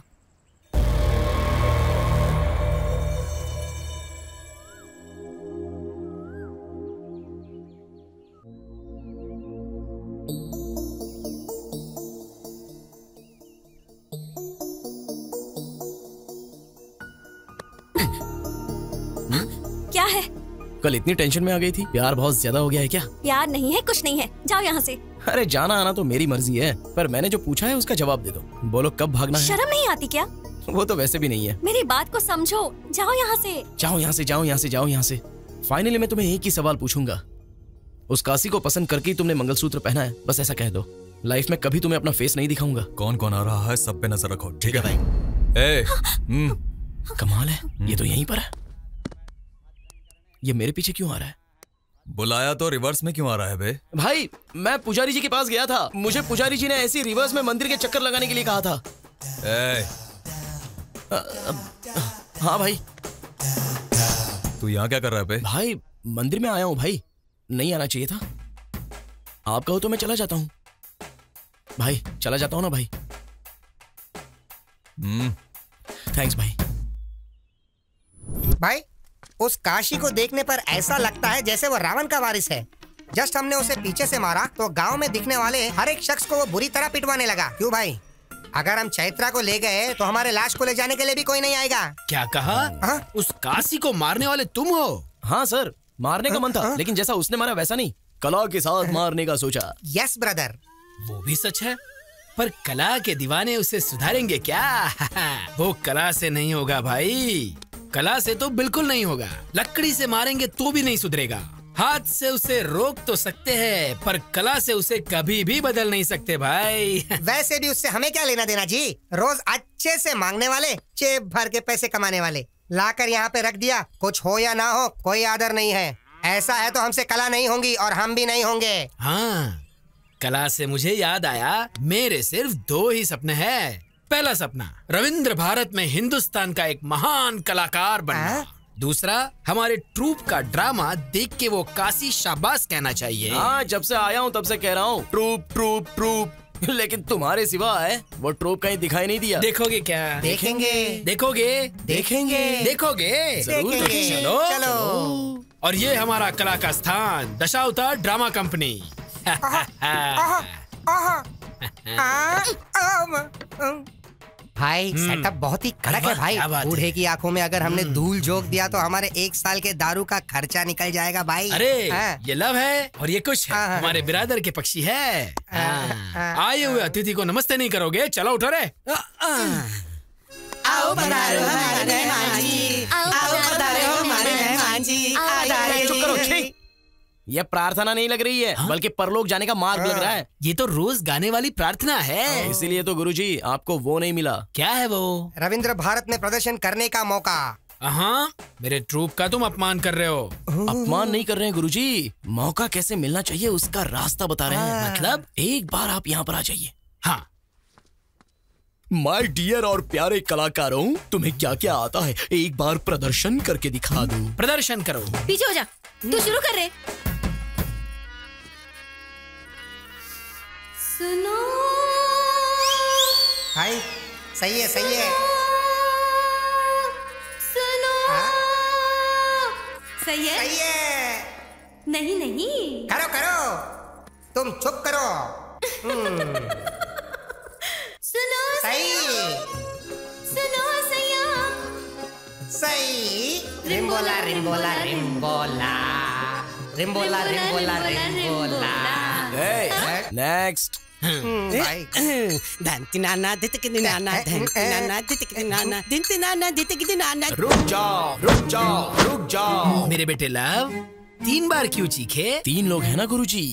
क्या है? कल इतनी टेंशन में आ गई थी, प्यार बहुत ज्यादा हो गया है क्या? प्यार नहीं है, कुछ नहीं है, जाओ यहाँ से। अरे जाना आना तो मेरी मर्जी है, पर मैंने जो पूछा है उसका जवाब दे दो। बोलो कब भागना है? शर्म नहीं आती क्या? वो तो वैसे भी नहीं है। मेरी बात को समझो, जाओ यहाँ से। जाओ यहाँ से, जाओ यहाँ से, जाओ यहाँ से। फाइनली मैं तुम्हें एक ही सवाल पूछूंगा, उस काशी को पसंद करके ही तुमने मंगलसूत्र पहना है, बस ऐसा कह दो। लाइफ में कभी तुम्हें अपना फेस नहीं दिखाऊंगा। कौन कौन आ रहा है सब पे नजर रखो, ठीक है भाई? कमाल है, ये तो यहीं पर है। ये मेरे पीछे क्यों आ रहा है? बुलाया तो रिवर्स में क्यों आ रहा है बे? भाई मैं पुजारी जी के पास गया था, मुझे पुजारी जी ने ऐसी रिवर्स में मंदिर के चक्कर लगाने के लिए कहा था। हाँ भाई। तू यहाँ क्या कर रहा है बे? भाई मंदिर में आया हूँ भाई, नहीं आना चाहिए था। आप कहो तो मैं चला जाता हूँ भाई, चला जाता हूँ ना भाई। थैंक्स भाई। भाई उस काशी को देखने पर ऐसा लगता है जैसे वो रावण का वारिस है। जस्ट हमने उसे पीछे से मारा तो गांव में दिखने वाले हर एक शख्स को वो बुरी तरह पिटवाने लगा। क्यों भाई? अगर हम चैत्रा को ले गए तो हमारे लाश को ले जाने के लिए भी कोई नहीं आएगा। क्या कहा? उस काशी को मारने वाले तुम हो? हाँ सर, मारने का मन था, लेकिन जैसा उसने मारा वैसा नहीं, कला के साथ मारने का सोचा। Yes brother. वो भी सच है, पर कला के दीवाने उसे सुधारेंगे क्या? वो कला से नहीं होगा भाई, कला से तो बिल्कुल नहीं होगा। लकड़ी से मारेंगे तो भी नहीं सुधरेगा। हाथ से उसे रोक तो सकते हैं, पर कला से उसे कभी भी बदल नहीं सकते भाई। वैसे भी उससे हमें क्या लेना देना जी? रोज अच्छे से मांगने वाले, जेब भर के पैसे कमाने वाले। लाकर यहाँ पे रख दिया, कुछ हो या ना हो कोई आदर नहीं है। ऐसा है तो हमसे कला नहीं होंगी और हम भी नहीं होंगे। हाँ, कला से मुझे याद आया, मेरे सिर्फ 2 ही सपने हैं। पहला सपना रविंद्र भारत में हिंदुस्तान का एक महान कलाकार बनना। दूसरा, हमारे ट्रूप का ड्रामा देख के वो काशी शाबाश कहना चाहिए। हाँ, जब से आया हूँ तब से कह रहा हूँ ट्रूप ट्रूप ट्रूप, लेकिन तुम्हारे सिवा है वो ट्रूप कहीं दिखाई नहीं दिया। देखोगे क्या? देखेंगे। देखोगे? देखेंगे। देखोगे? जरूर देखेंगे। चलो चलो। और ये हमारा कला का स्थान दशावतार ड्रामा कंपनी। भाई सेटअप बहुत ही कड़क है भाई। बूढ़े की आंखों में अगर हमने धूल झोंक दिया तो हमारे 1 साल के दारू का खर्चा निकल जाएगा भाई। अरे ये लव है और ये कुछ है, हमारे बिरादर के पक्षी है। आए हुए अतिथि को नमस्ते नहीं करोगे? चलो उठो रे। आओ पधारो हमारे मेहमान जी, आओ पधारो हमारे मेहमान जी। चुप करो, छी। ये प्रार्थना नहीं लग रही है, बल्कि परलोक जाने का मार्ग लग रहा है। ये तो रोज गाने वाली प्रार्थना है। इसीलिए तो गुरुजी आपको वो नहीं मिला। क्या है वो? रविंद्र भारत में प्रदर्शन करने का मौका। हाँ, मेरे ट्रूप का तुम अपमान कर रहे हो। अपमान नहीं कर रहे हैं गुरुजी, मौका कैसे मिलना चाहिए उसका रास्ता बता रहे हैं। मतलब एक बार आप यहाँ पर आ जाइए। हाँ। माय डियर और प्यारे कलाकारों, तुम्हें क्या क्या आता है एक बार प्रदर्शन करके दिखा दो। प्रदर्शन करो। पीछे हो जा, तू शुरू कर रहे। सुनो भाई सही है, सही है। सुनो सही है, सही है। नहीं नहीं, करो करो, तुम चुप करो। सुनो सही, सुनो सैया, सही। रिम्बोला रिम्बोला रिम्बोला रिम्बोला रिम्बोला रिम्बोला। नेक्स्ट। रुक जाओ, रुक जाओ, रुक जाओ। मेरे बेटे लव 3 बार क्यों चीखे? 3 लोग हैं ना गुरुजी।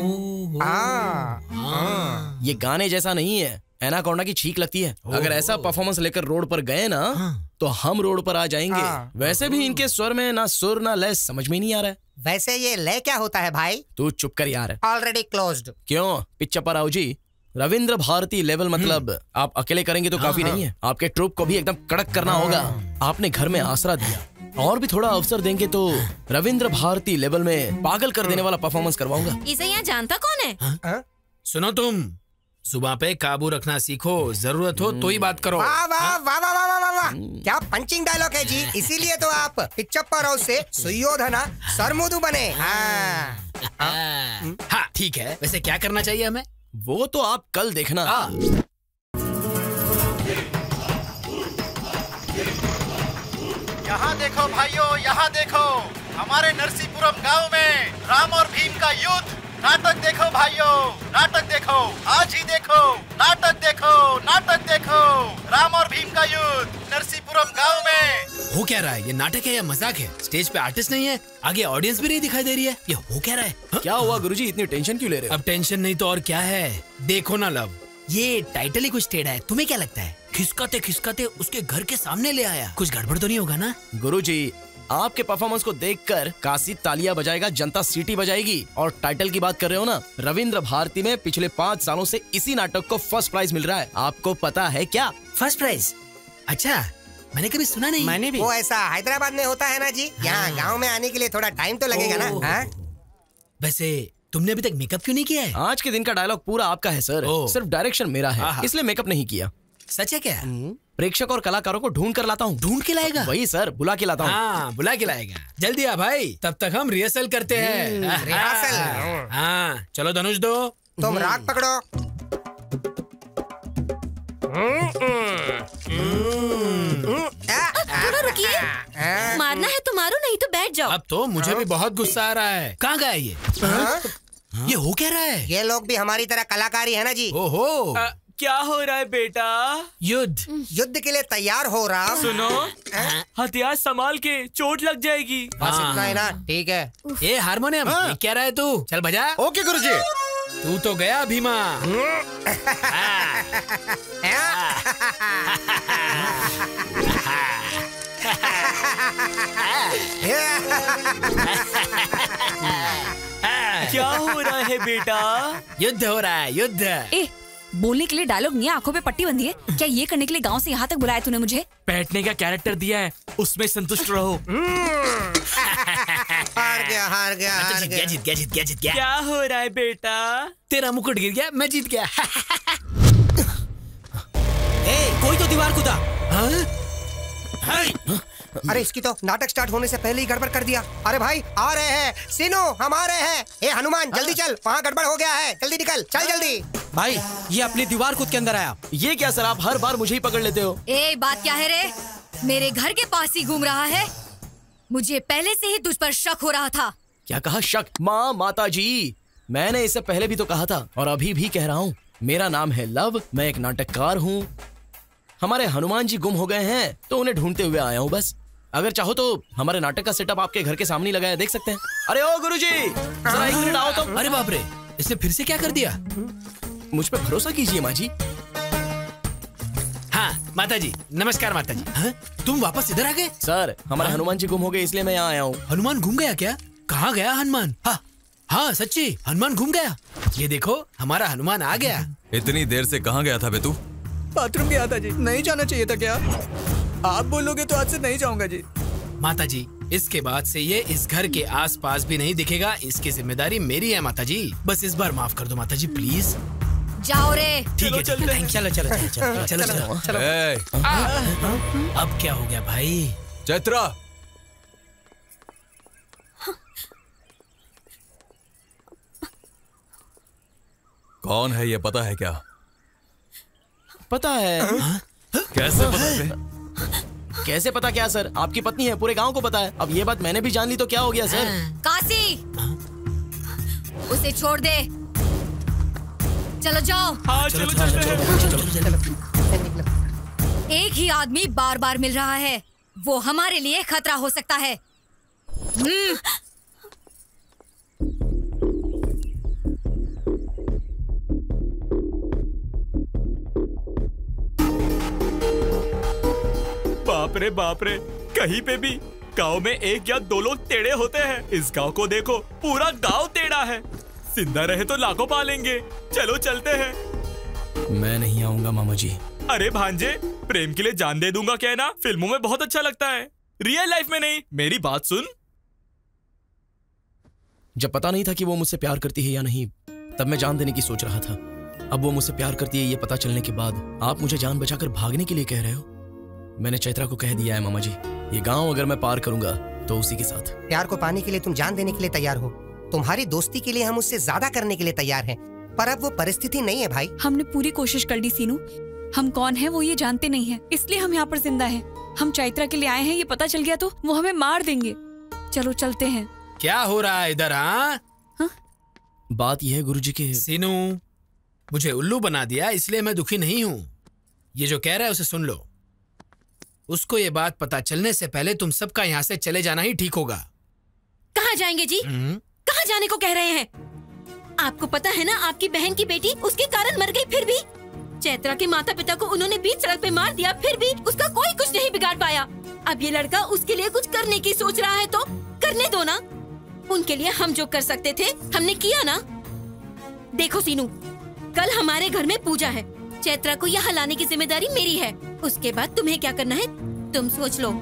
ये गाने जैसा नहीं है, एनाकोंडा की छींक लगती है। अगर ऐसा परफॉर्मेंस लेकर रोड पर गए ना तो हम रोड पर आ जाएंगे। वैसे भी इनके स्वर में ना सुर ना लय समझ में नहीं आ रहा है। वैसे ये लय क्या होता है भाई? तू चुप कर यार। Already closed. क्यों पिच्चा पर आओ जी। रविंद्र भारती लेवल मतलब आप अकेले करेंगे तो काफी नहीं है, आपके ट्रूप को भी एकदम कड़क करना होगा। आपने घर में आसरा दिया और भी थोड़ा अवसर देंगे तो रविंद्र भारती लेवल में पागल कर देने वाला परफॉर्मेंस करवाऊंगा। इसे यहाँ जानता कौन है? सुनो, तुम सुबह पे काबू रखना सीखो, जरूरत हो तो ही बात करो। वाह वाह वाह वाह वाह वाह वाह, क्या पंचिंग डायलॉग है जी। इसीलिए तो आप पिच्चप्पा राव से सुयोधना सरमुदु बने। हाँ ठीक है, वैसे क्या करना चाहिए हमें? वो तो आप कल देखना। यहाँ देखो भाइयों, यहाँ देखो, हमारे नरसीपुरम गांव में राम और भीम का युद्ध। नाटक देखो भाइयों, नाटक देखो, आज ही देखो, नाटक देखो, नाटक देखो, राम और भीम का युद्ध नरसीपुरम गांव में। हो क्या रहा है? ये नाटक है या मजाक है? स्टेज पे आर्टिस्ट नहीं है, आगे ऑडियंस भी नहीं दिखाई दे रही है। ये हो क्या रहा है? क्या हुआ गुरुजी, इतनी टेंशन क्यों ले रहे हो? अब टेंशन नहीं तो और क्या है। देखो ना लव, ये टाइटल ही कुछ टेढ़ा है। तुम्हें क्या लगता है? खिसकाते खिसकाते उसके घर के सामने ले आया। कुछ गड़बड़ तो नहीं होगा ना? गुरुजी, आपके परफॉर्मेंस को देखकर काशी तालियां बजाएगा, जनता सीटी बजाएगी। और टाइटल की बात कर रहे हो ना, रविंद्र भारती में पिछले 5 सालों से इसी नाटक को फर्स्ट प्राइज मिल रहा है। आपको पता है क्या? First prize? अच्छा, मैंने कभी सुना नहीं। मैंने भी। वो ऐसा हैदराबाद में होता है ना जी। यहाँ गांव में आने के लिए थोड़ा टाइम तो लगेगा ना। वैसे तुमने अभी तक मेकअप क्यों नहीं किया है? आज के दिन का डायलॉग पूरा आपका है सर, सिर्फ डायरेक्शन मेरा है, इसलिए मेकअप नहीं किया। सच है क्या? प्रेक्षक और कलाकारों को ढूंढ कर लाता हूँ। ढूंढ के लाएगा? वही सर, बुला के लाता हूँ। हाँ, बुला के लाएगा। जल्दी आ भाई, तब तक हम रिहर्सल करते हैं। रिहर्सल? हाँ चलो धनुष दो। तुम राग पकड़ो। थोड़ा रुकिए, मारना है तो मारो, नहीं तो बैठ जाओ। अब तो मुझे भी बहुत गुस्सा आ रहा है। कहाँ गया ये? ये हो क्या रहा है? ये लोग भी हमारी तरह कलाकारी है ना जी। ओहो, क्या हो रहा है बेटा? युद्ध। युद्ध के लिए तैयार हो रहा। सुनो, हथियार संभाल के, चोट लग जाएगी। बस इतना ही ना, ठीक है। ये हारमोनियम ये क्या रहा है तू? चल बजा। ओके गुरुजी। तू तो गया भीमा। क्या हो रहा है बेटा? युद्ध हो रहा है, युद्ध। ए, बोलने के लिए डायलॉग नहीं है, आंखों पे पट्टी बंधी है क्या? ये करने के लिए गांव से यहाँ तक बुलाया तूने मुझे? बैठने का कैरेक्टर दिया है, उसमें संतुष्ट रहो। हार गया, हार गया, हार गया। जीत गया, जीत गया, जीत गया। क्या हो रहा है बेटा? तेरा मुकुट गिर गया, मैं जीत गया। कोई तो दीवार कूदा। अरे इसकी तो नाटक स्टार्ट होने से पहले ही गड़बड़ कर दिया। अरे भाई आ रहे हैं, सीनू हम आ रहे हैं। ए हनुमान जल्दी चल, वहाँ गड़बड़ हो गया है, जल्दी निकल, चल जल्दी। भाई ये अपनी दीवार कूद के अंदर आया। ये क्या सर, आप हर बार मुझे ही पकड़ लेते हो। ए बात क्या है रे? मेरे घर के पास ही घूम रहा है। मुझे पहले से ही तुझ पर शक हो रहा था। क्या कहा शक? माँ, माता जी, मैंने इससे पहले भी तो कहा था और अभी भी कह रहा हूँ, मेरा नाम है लव, मैं एक नाटककार हूँ। हमारे हनुमान जी गुम हो गए हैं तो उन्हें ढूंढते हुए आया हूँ बस। अगर चाहो तो हमारे नाटक का सेटअप आपके घर के सामने लगाया, देख सकते हैं। अरे ओ गुरुजी, जरा एक मिनट आओ तो। अरे बाप रे, इसने फिर से क्या कर दिया? मुझ पे भरोसा कीजिए माँ जी। हाँ माता जी, नमस्कार माता जी। हाँ? तुम वापस इधर आ गए? सर हमारे हनुमान जी गुम हो गए, इसलिए मैं यहाँ आया हूँ। हनुमान घूम गया क्या? कहाँ गया हनुमान? हाँ सच्ची, हनुमान घूम गया। ये देखो हमारा हनुमान आ गया। इतनी देर से कहाँ गया था बे तू? बाथरूम गया था जी। नहीं जाना चाहिए था क्या? आप बोलोगे तो आज से नहीं जाऊंगा जी। माता जी, इसके बाद से ये इस घर के आसपास भी नहीं दिखेगा। इसकी जिम्मेदारी मेरी है माता जी। बस इस बार माफ कर दो माता जी, प्लीज। जाओ रे। ठीक है, चलो चलो चलो चलो चलो। अब क्या हो गया भाई? चैत्रा, कौन है ये पता है क्या? पता है। कैसे पता है? कैसे पता क्या सर, आपकी पत्नी है, पूरे गांव को पता है। अब ये बात मैंने भी जान ली तो क्या हो गया सर? काशी, उसे छोड़ दे। चलो जाओ। हाँ चलो एक ही आदमी बार बार मिल रहा है, वो हमारे लिए खतरा हो सकता है। बाप रे, कहीं पे भी गांव में एक या दो लोग टेढ़े होते हैं। इस गांव को देखो, पूरा गांव टेढ़ा है। जिंदा रहे तो लाखों पालेंगे। चलो चलते हैं। मैं नहीं आऊंगा मामा जी। अरे भांजे, प्रेम के लिए जान दे दूंगा क्या ना? फिल्मों में बहुत अच्छा लगता है, रियल लाइफ में नहीं। मेरी बात सुन। जब पता नहीं था कि वो मुझसे प्यार करती है या नहीं, तब मैं जान देने की सोच रहा था। अब वो मुझसे प्यार करती है ये पता चलने के बाद आप मुझे जान बचाकर भागने के लिए कह रहे हो? मैंने चैत्रा को कह दिया है मामा जी, ये गांव अगर मैं पार करूंगा तो उसी के साथ। प्यार को पाने के लिए तुम जान देने के लिए तैयार हो। तुम्हारी दोस्ती के लिए हम उससे ज्यादा करने के लिए तैयार हैं, पर अब वो परिस्थिति नहीं है भाई। हमने पूरी कोशिश कर ली सीनू। हम कौन है वो ये जानते नहीं है, इसलिए हम यहाँ पर जिंदा हैं। हम चैत्रा के लिए आए हैं, ये पता चल गया तो वो हमें मार देंगे। चलो चलते हैं। क्या हो रहा है इधर? हाँ, बात यह है गुरुजी के। सीनू, मुझे उल्लू बना दिया, इसलिए मैं दुखी नहीं हूँ। ये जो कह रहा है उसे सुन लो। उसको ये बात पता चलने से पहले तुम सबका यहाँ से चले जाना ही ठीक होगा। कहाँ जाएंगे जी? कहाँ जाने को कह रहे हैं? आपको पता है ना, आपकी बहन की बेटी उसके कारण मर गई, फिर भी चैत्रा के माता पिता को उन्होंने बीच सड़क पे मार दिया, फिर भी उसका कोई कुछ नहीं बिगाड़ पाया। अब ये लड़का उसके लिए कुछ करने की सोच रहा है तो करने दो ना। उनके लिए हम जो कर सकते थे हमने किया ना। देखो सीनू, कल हमारे घर में पूजा है। चैत्रा को यहाँ लाने की जिम्मेदारी मेरी है। उसके बाद तुम्हें क्या करना है तुम सोच लो।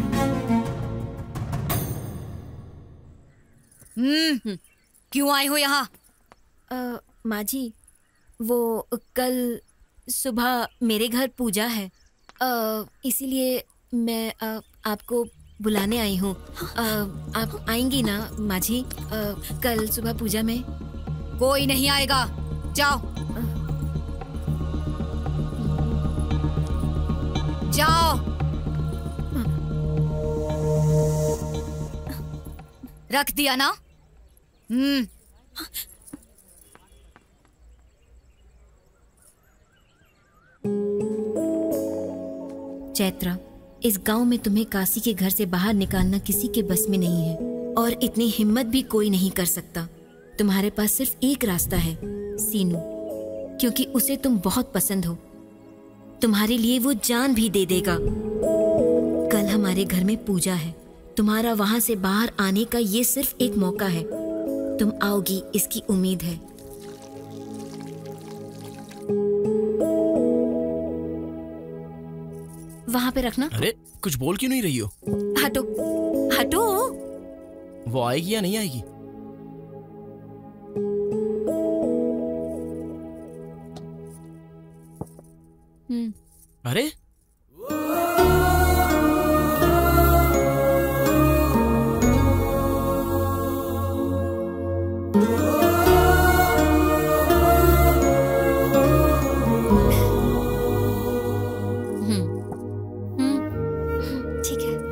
क्यों आए हो यहाँ? माँ जी, वो कल सुबह मेरे घर पूजा है, इसीलिए मैं आपको बुलाने आई हूँ। आप आएंगी ना माँ जी? कल सुबह पूजा में कोई नहीं आएगा, जाओ जाओ। रख दिया ना? चैत्रा, इस गांव में तुम्हें काशी के घर से बाहर निकालना किसी के बस में नहीं है, और इतनी हिम्मत भी कोई नहीं कर सकता। तुम्हारे पास सिर्फ एक रास्ता है सीनू, क्योंकि उसे तुम बहुत पसंद हो। तुम्हारे लिए वो जान भी दे देगा। कल हमारे घर में पूजा है, तुम्हारा वहां से बाहर आने का ये सिर्फ एक मौका है। तुम आओगी इसकी उम्मीद है। वहाँ पे रखना। अरे कुछ बोल क्यों नहीं रही हो? हटो हटो। वो आएगी या नहीं आएगी? अरे ठीक है।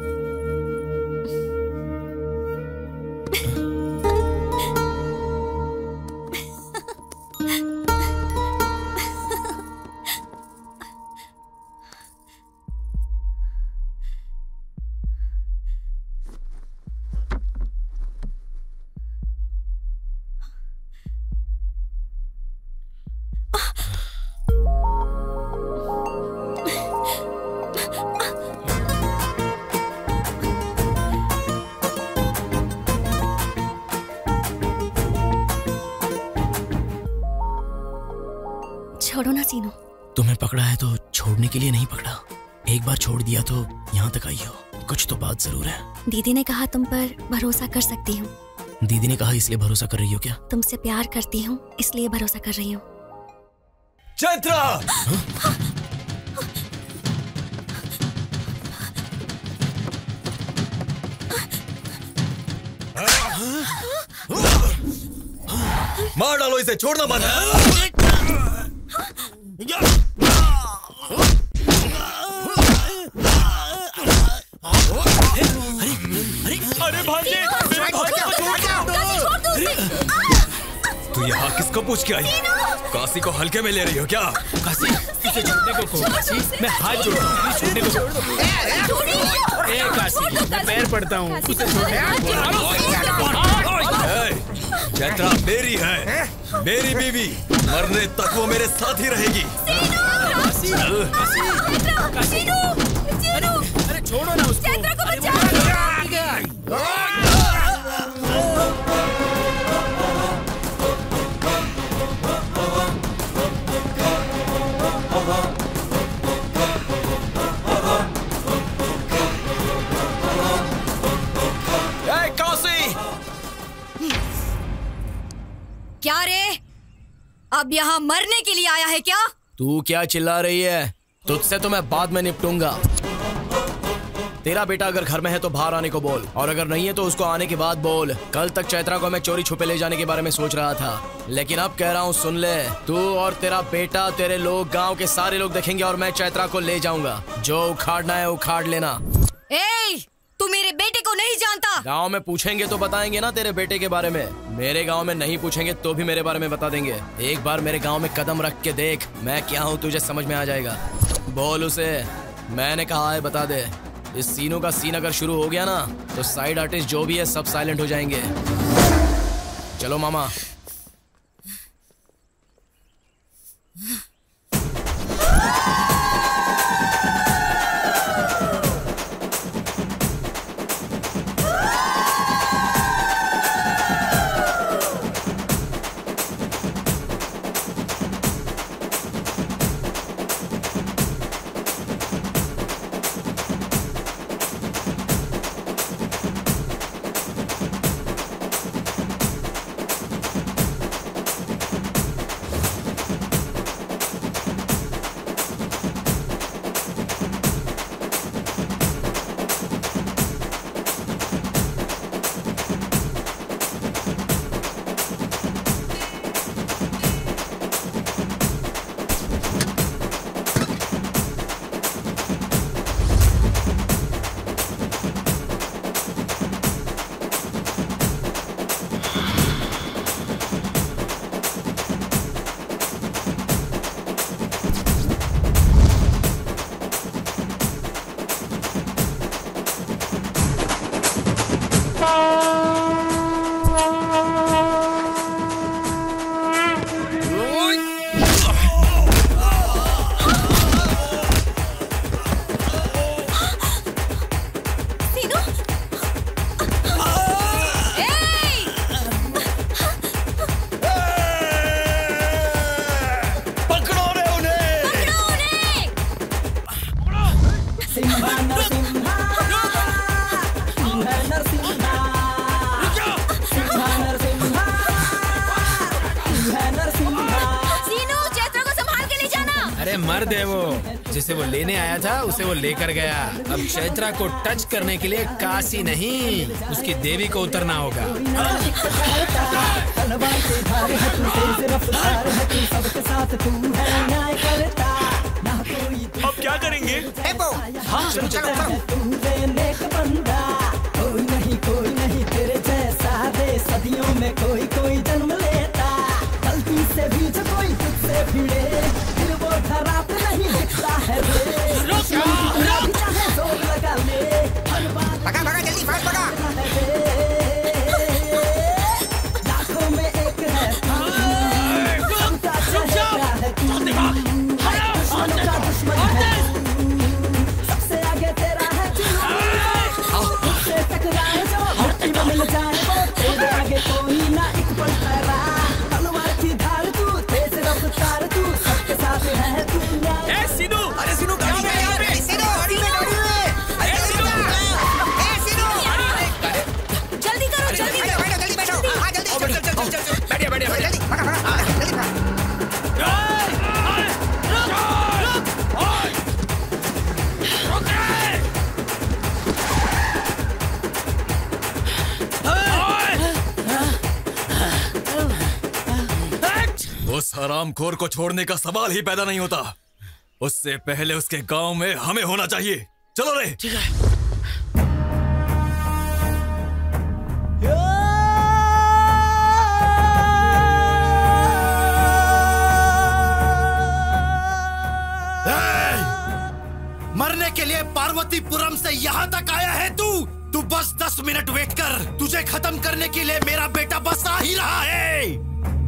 छोड़ो ना सीनू। तुम्हें पकड़ा है तो छोड़ने के लिए नहीं पकड़ा। एक बार छोड़ दिया तो यहाँ तक आई हो। कुछ तो बात जरूर है। दीदी ने कहा तुम पर भरोसा कर सकती हूँ। दीदी ने कहा इसलिए भरोसा कर रही हो क्या? तुमसे प्यार करती हूँ इसलिए भरोसा कर रही हूँ। चैत्रा! मार डालो इसे, छोड़ना मत। अरे भांजे, मेरे भांजे को छोड़ दो। तू यहाँ किसको पूछ के आई? काशी को हल्के में ले रही हो क्या? काशी, इसे छोड़ने को कहो। काशी, मैं हाथ जोड़ता हूँ, प्लीज छोड़ने को कहो। ए काशी, मैं पैर पड़ता हूँ, उसे चैत्रा मेरी है, मेरी बीवी। मरने तक वो मेरे साथ ही रहेगी। अरे छोड़ो ना उसको। चैत्रा को बचाओ। क्या रे? अब यहाँ मरने के लिए आया है क्या? तू क्या चिल्ला रही है? तुझसे तो मैं बाद में निपटूंगा। तेरा बेटा अगर घर में है तो बाहर आने को बोल, और अगर नहीं है तो उसको आने के बाद बोल। कल तक चैत्रा को मैं चोरी छुपे ले जाने के बारे में सोच रहा था, लेकिन अब कह रहा हूँ सुन ले। तू और तेरा बेटा, तेरे लोग, गांव के सारे लोग देखेंगे और मैं चैत्रा को ले जाऊंगा। जो उखाड़ना है उखाड़ लेना। तू मेरे बेटे को नहीं जानता। गांव में पूछेंगे तो बताएंगे ना तेरे बेटे के बारे में। मेरे गांव में नहीं पूछेंगे तो भी मेरे बारे में बता देंगे। एक बार मेरे गांव में कदम रख के देख, मैं क्या हूँ तुझे समझ में आ जाएगा। बोल उसे मैंने कहा है बता दे। इस सीनों का सीन अगर शुरू हो गया ना तो साइड आर्टिस्ट जो भी है सब साइलेंट हो जाएंगे। चलो मामा। अरे मर्द है वो, जिसे वो लेने आया था उसे वो लेकर गया। अब चैत्रा को टच करने के लिए काशी नहीं, उसकी देवी को उतरना होगा। अब क्या करेंगे? हाँ, चलो चलो कोई नहीं तेरे जैसा दे, सदियों में कोई जन्म लेता, गलती से भी जो कोई तुझसे भिड़े, फिर वो खराब नहीं दिखता है रे। चाहे जोर लगा ले, भगा जल्दी फास्ट भगा। लाखों में एक है सबका चेहरा है तू, दुश्मनों का दुश्मन है तू, सबसे आगे तेरा है तू, तुझसे टकराए जो धरती में मिल जाए वो, तेरे आगे कोई ना एक पल ठहरा, तलवार की धार तू, तेज रफ्तार तू, सबके साथ है तू। सिद्धू, अरे सिद्धू गाड़ी में यार, सिद्धू गाड़ी में अरे सिद्धू, सिद्धू जल्दी करो, जल्दी बैठो, हाँ जल्दी बैठिए जल्दी भगा उस हरामखोर को छोड़ने का सवाल ही पैदा नहीं होता। उससे पहले उसके गांव में हमें होना चाहिए। चलो रे। ठीक है। मरने के लिए पार्वतीपुरम से यहाँ तक आया है तू बस 10 मिनट वेट कर, तुझे खत्म करने के लिए मेरा बेटा बस आ ही रहा है।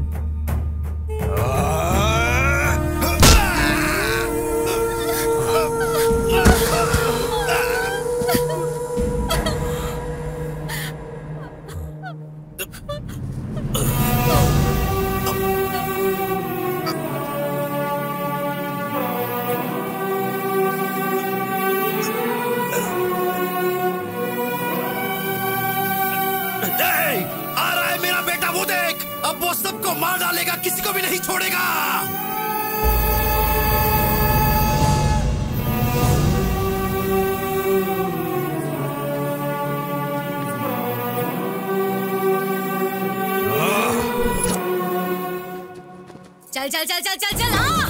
अब वो सबको मार डालेगा, किसी को भी नहीं छोड़ेगा। चल चल चल चल चल चल हाँ।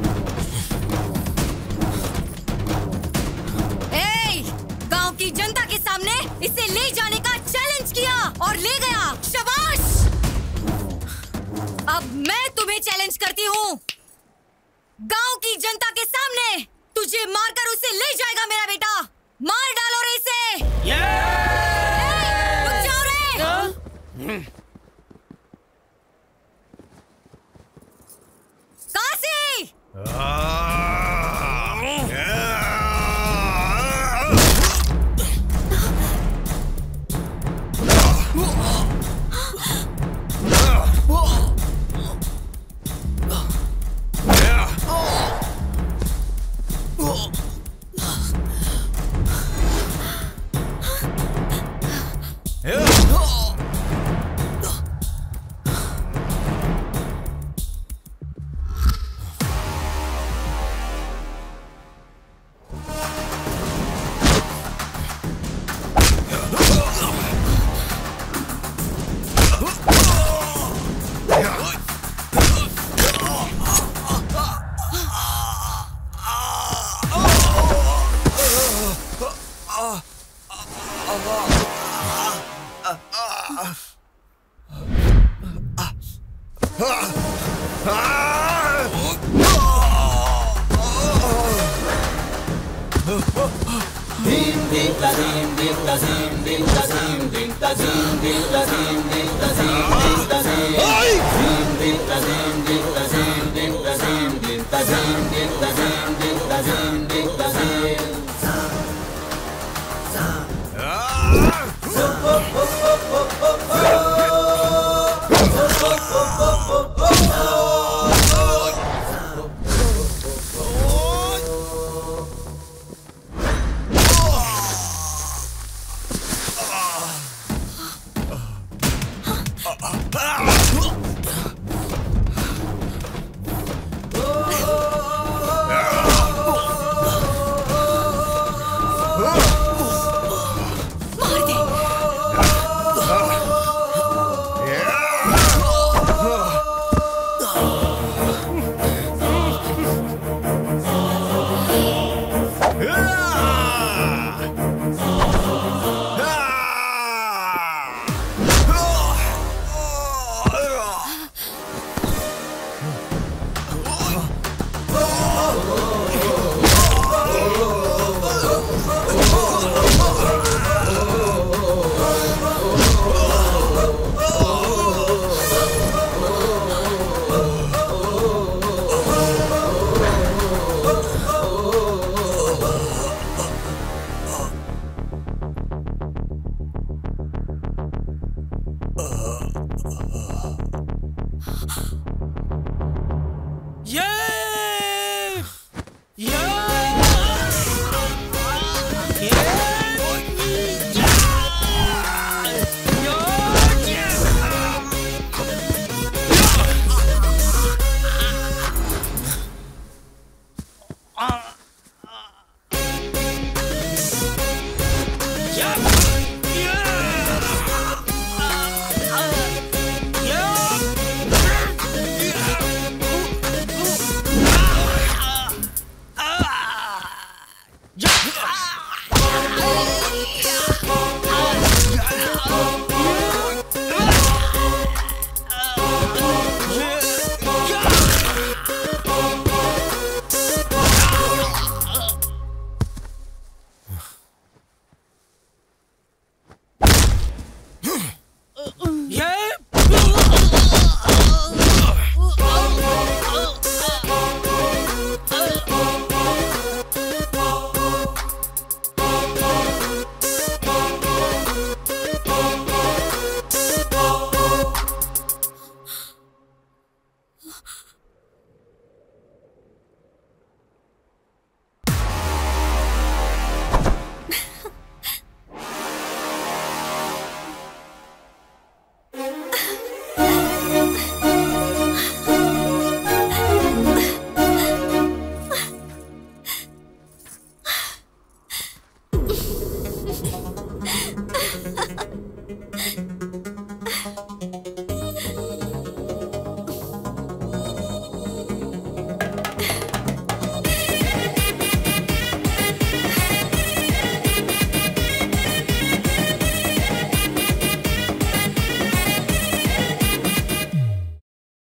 गांव की जनता के सामने इसे ले जाने का चैलेंज किया और ले गया, शाबाश। अब मैं तुम्हें चैलेंज करती हूँ, गांव की जनता के सामने तुझे मारकर उसे ले जाएगा मेरा बेटा। मार डालो रे इसे। रुक जाओ रे। काशी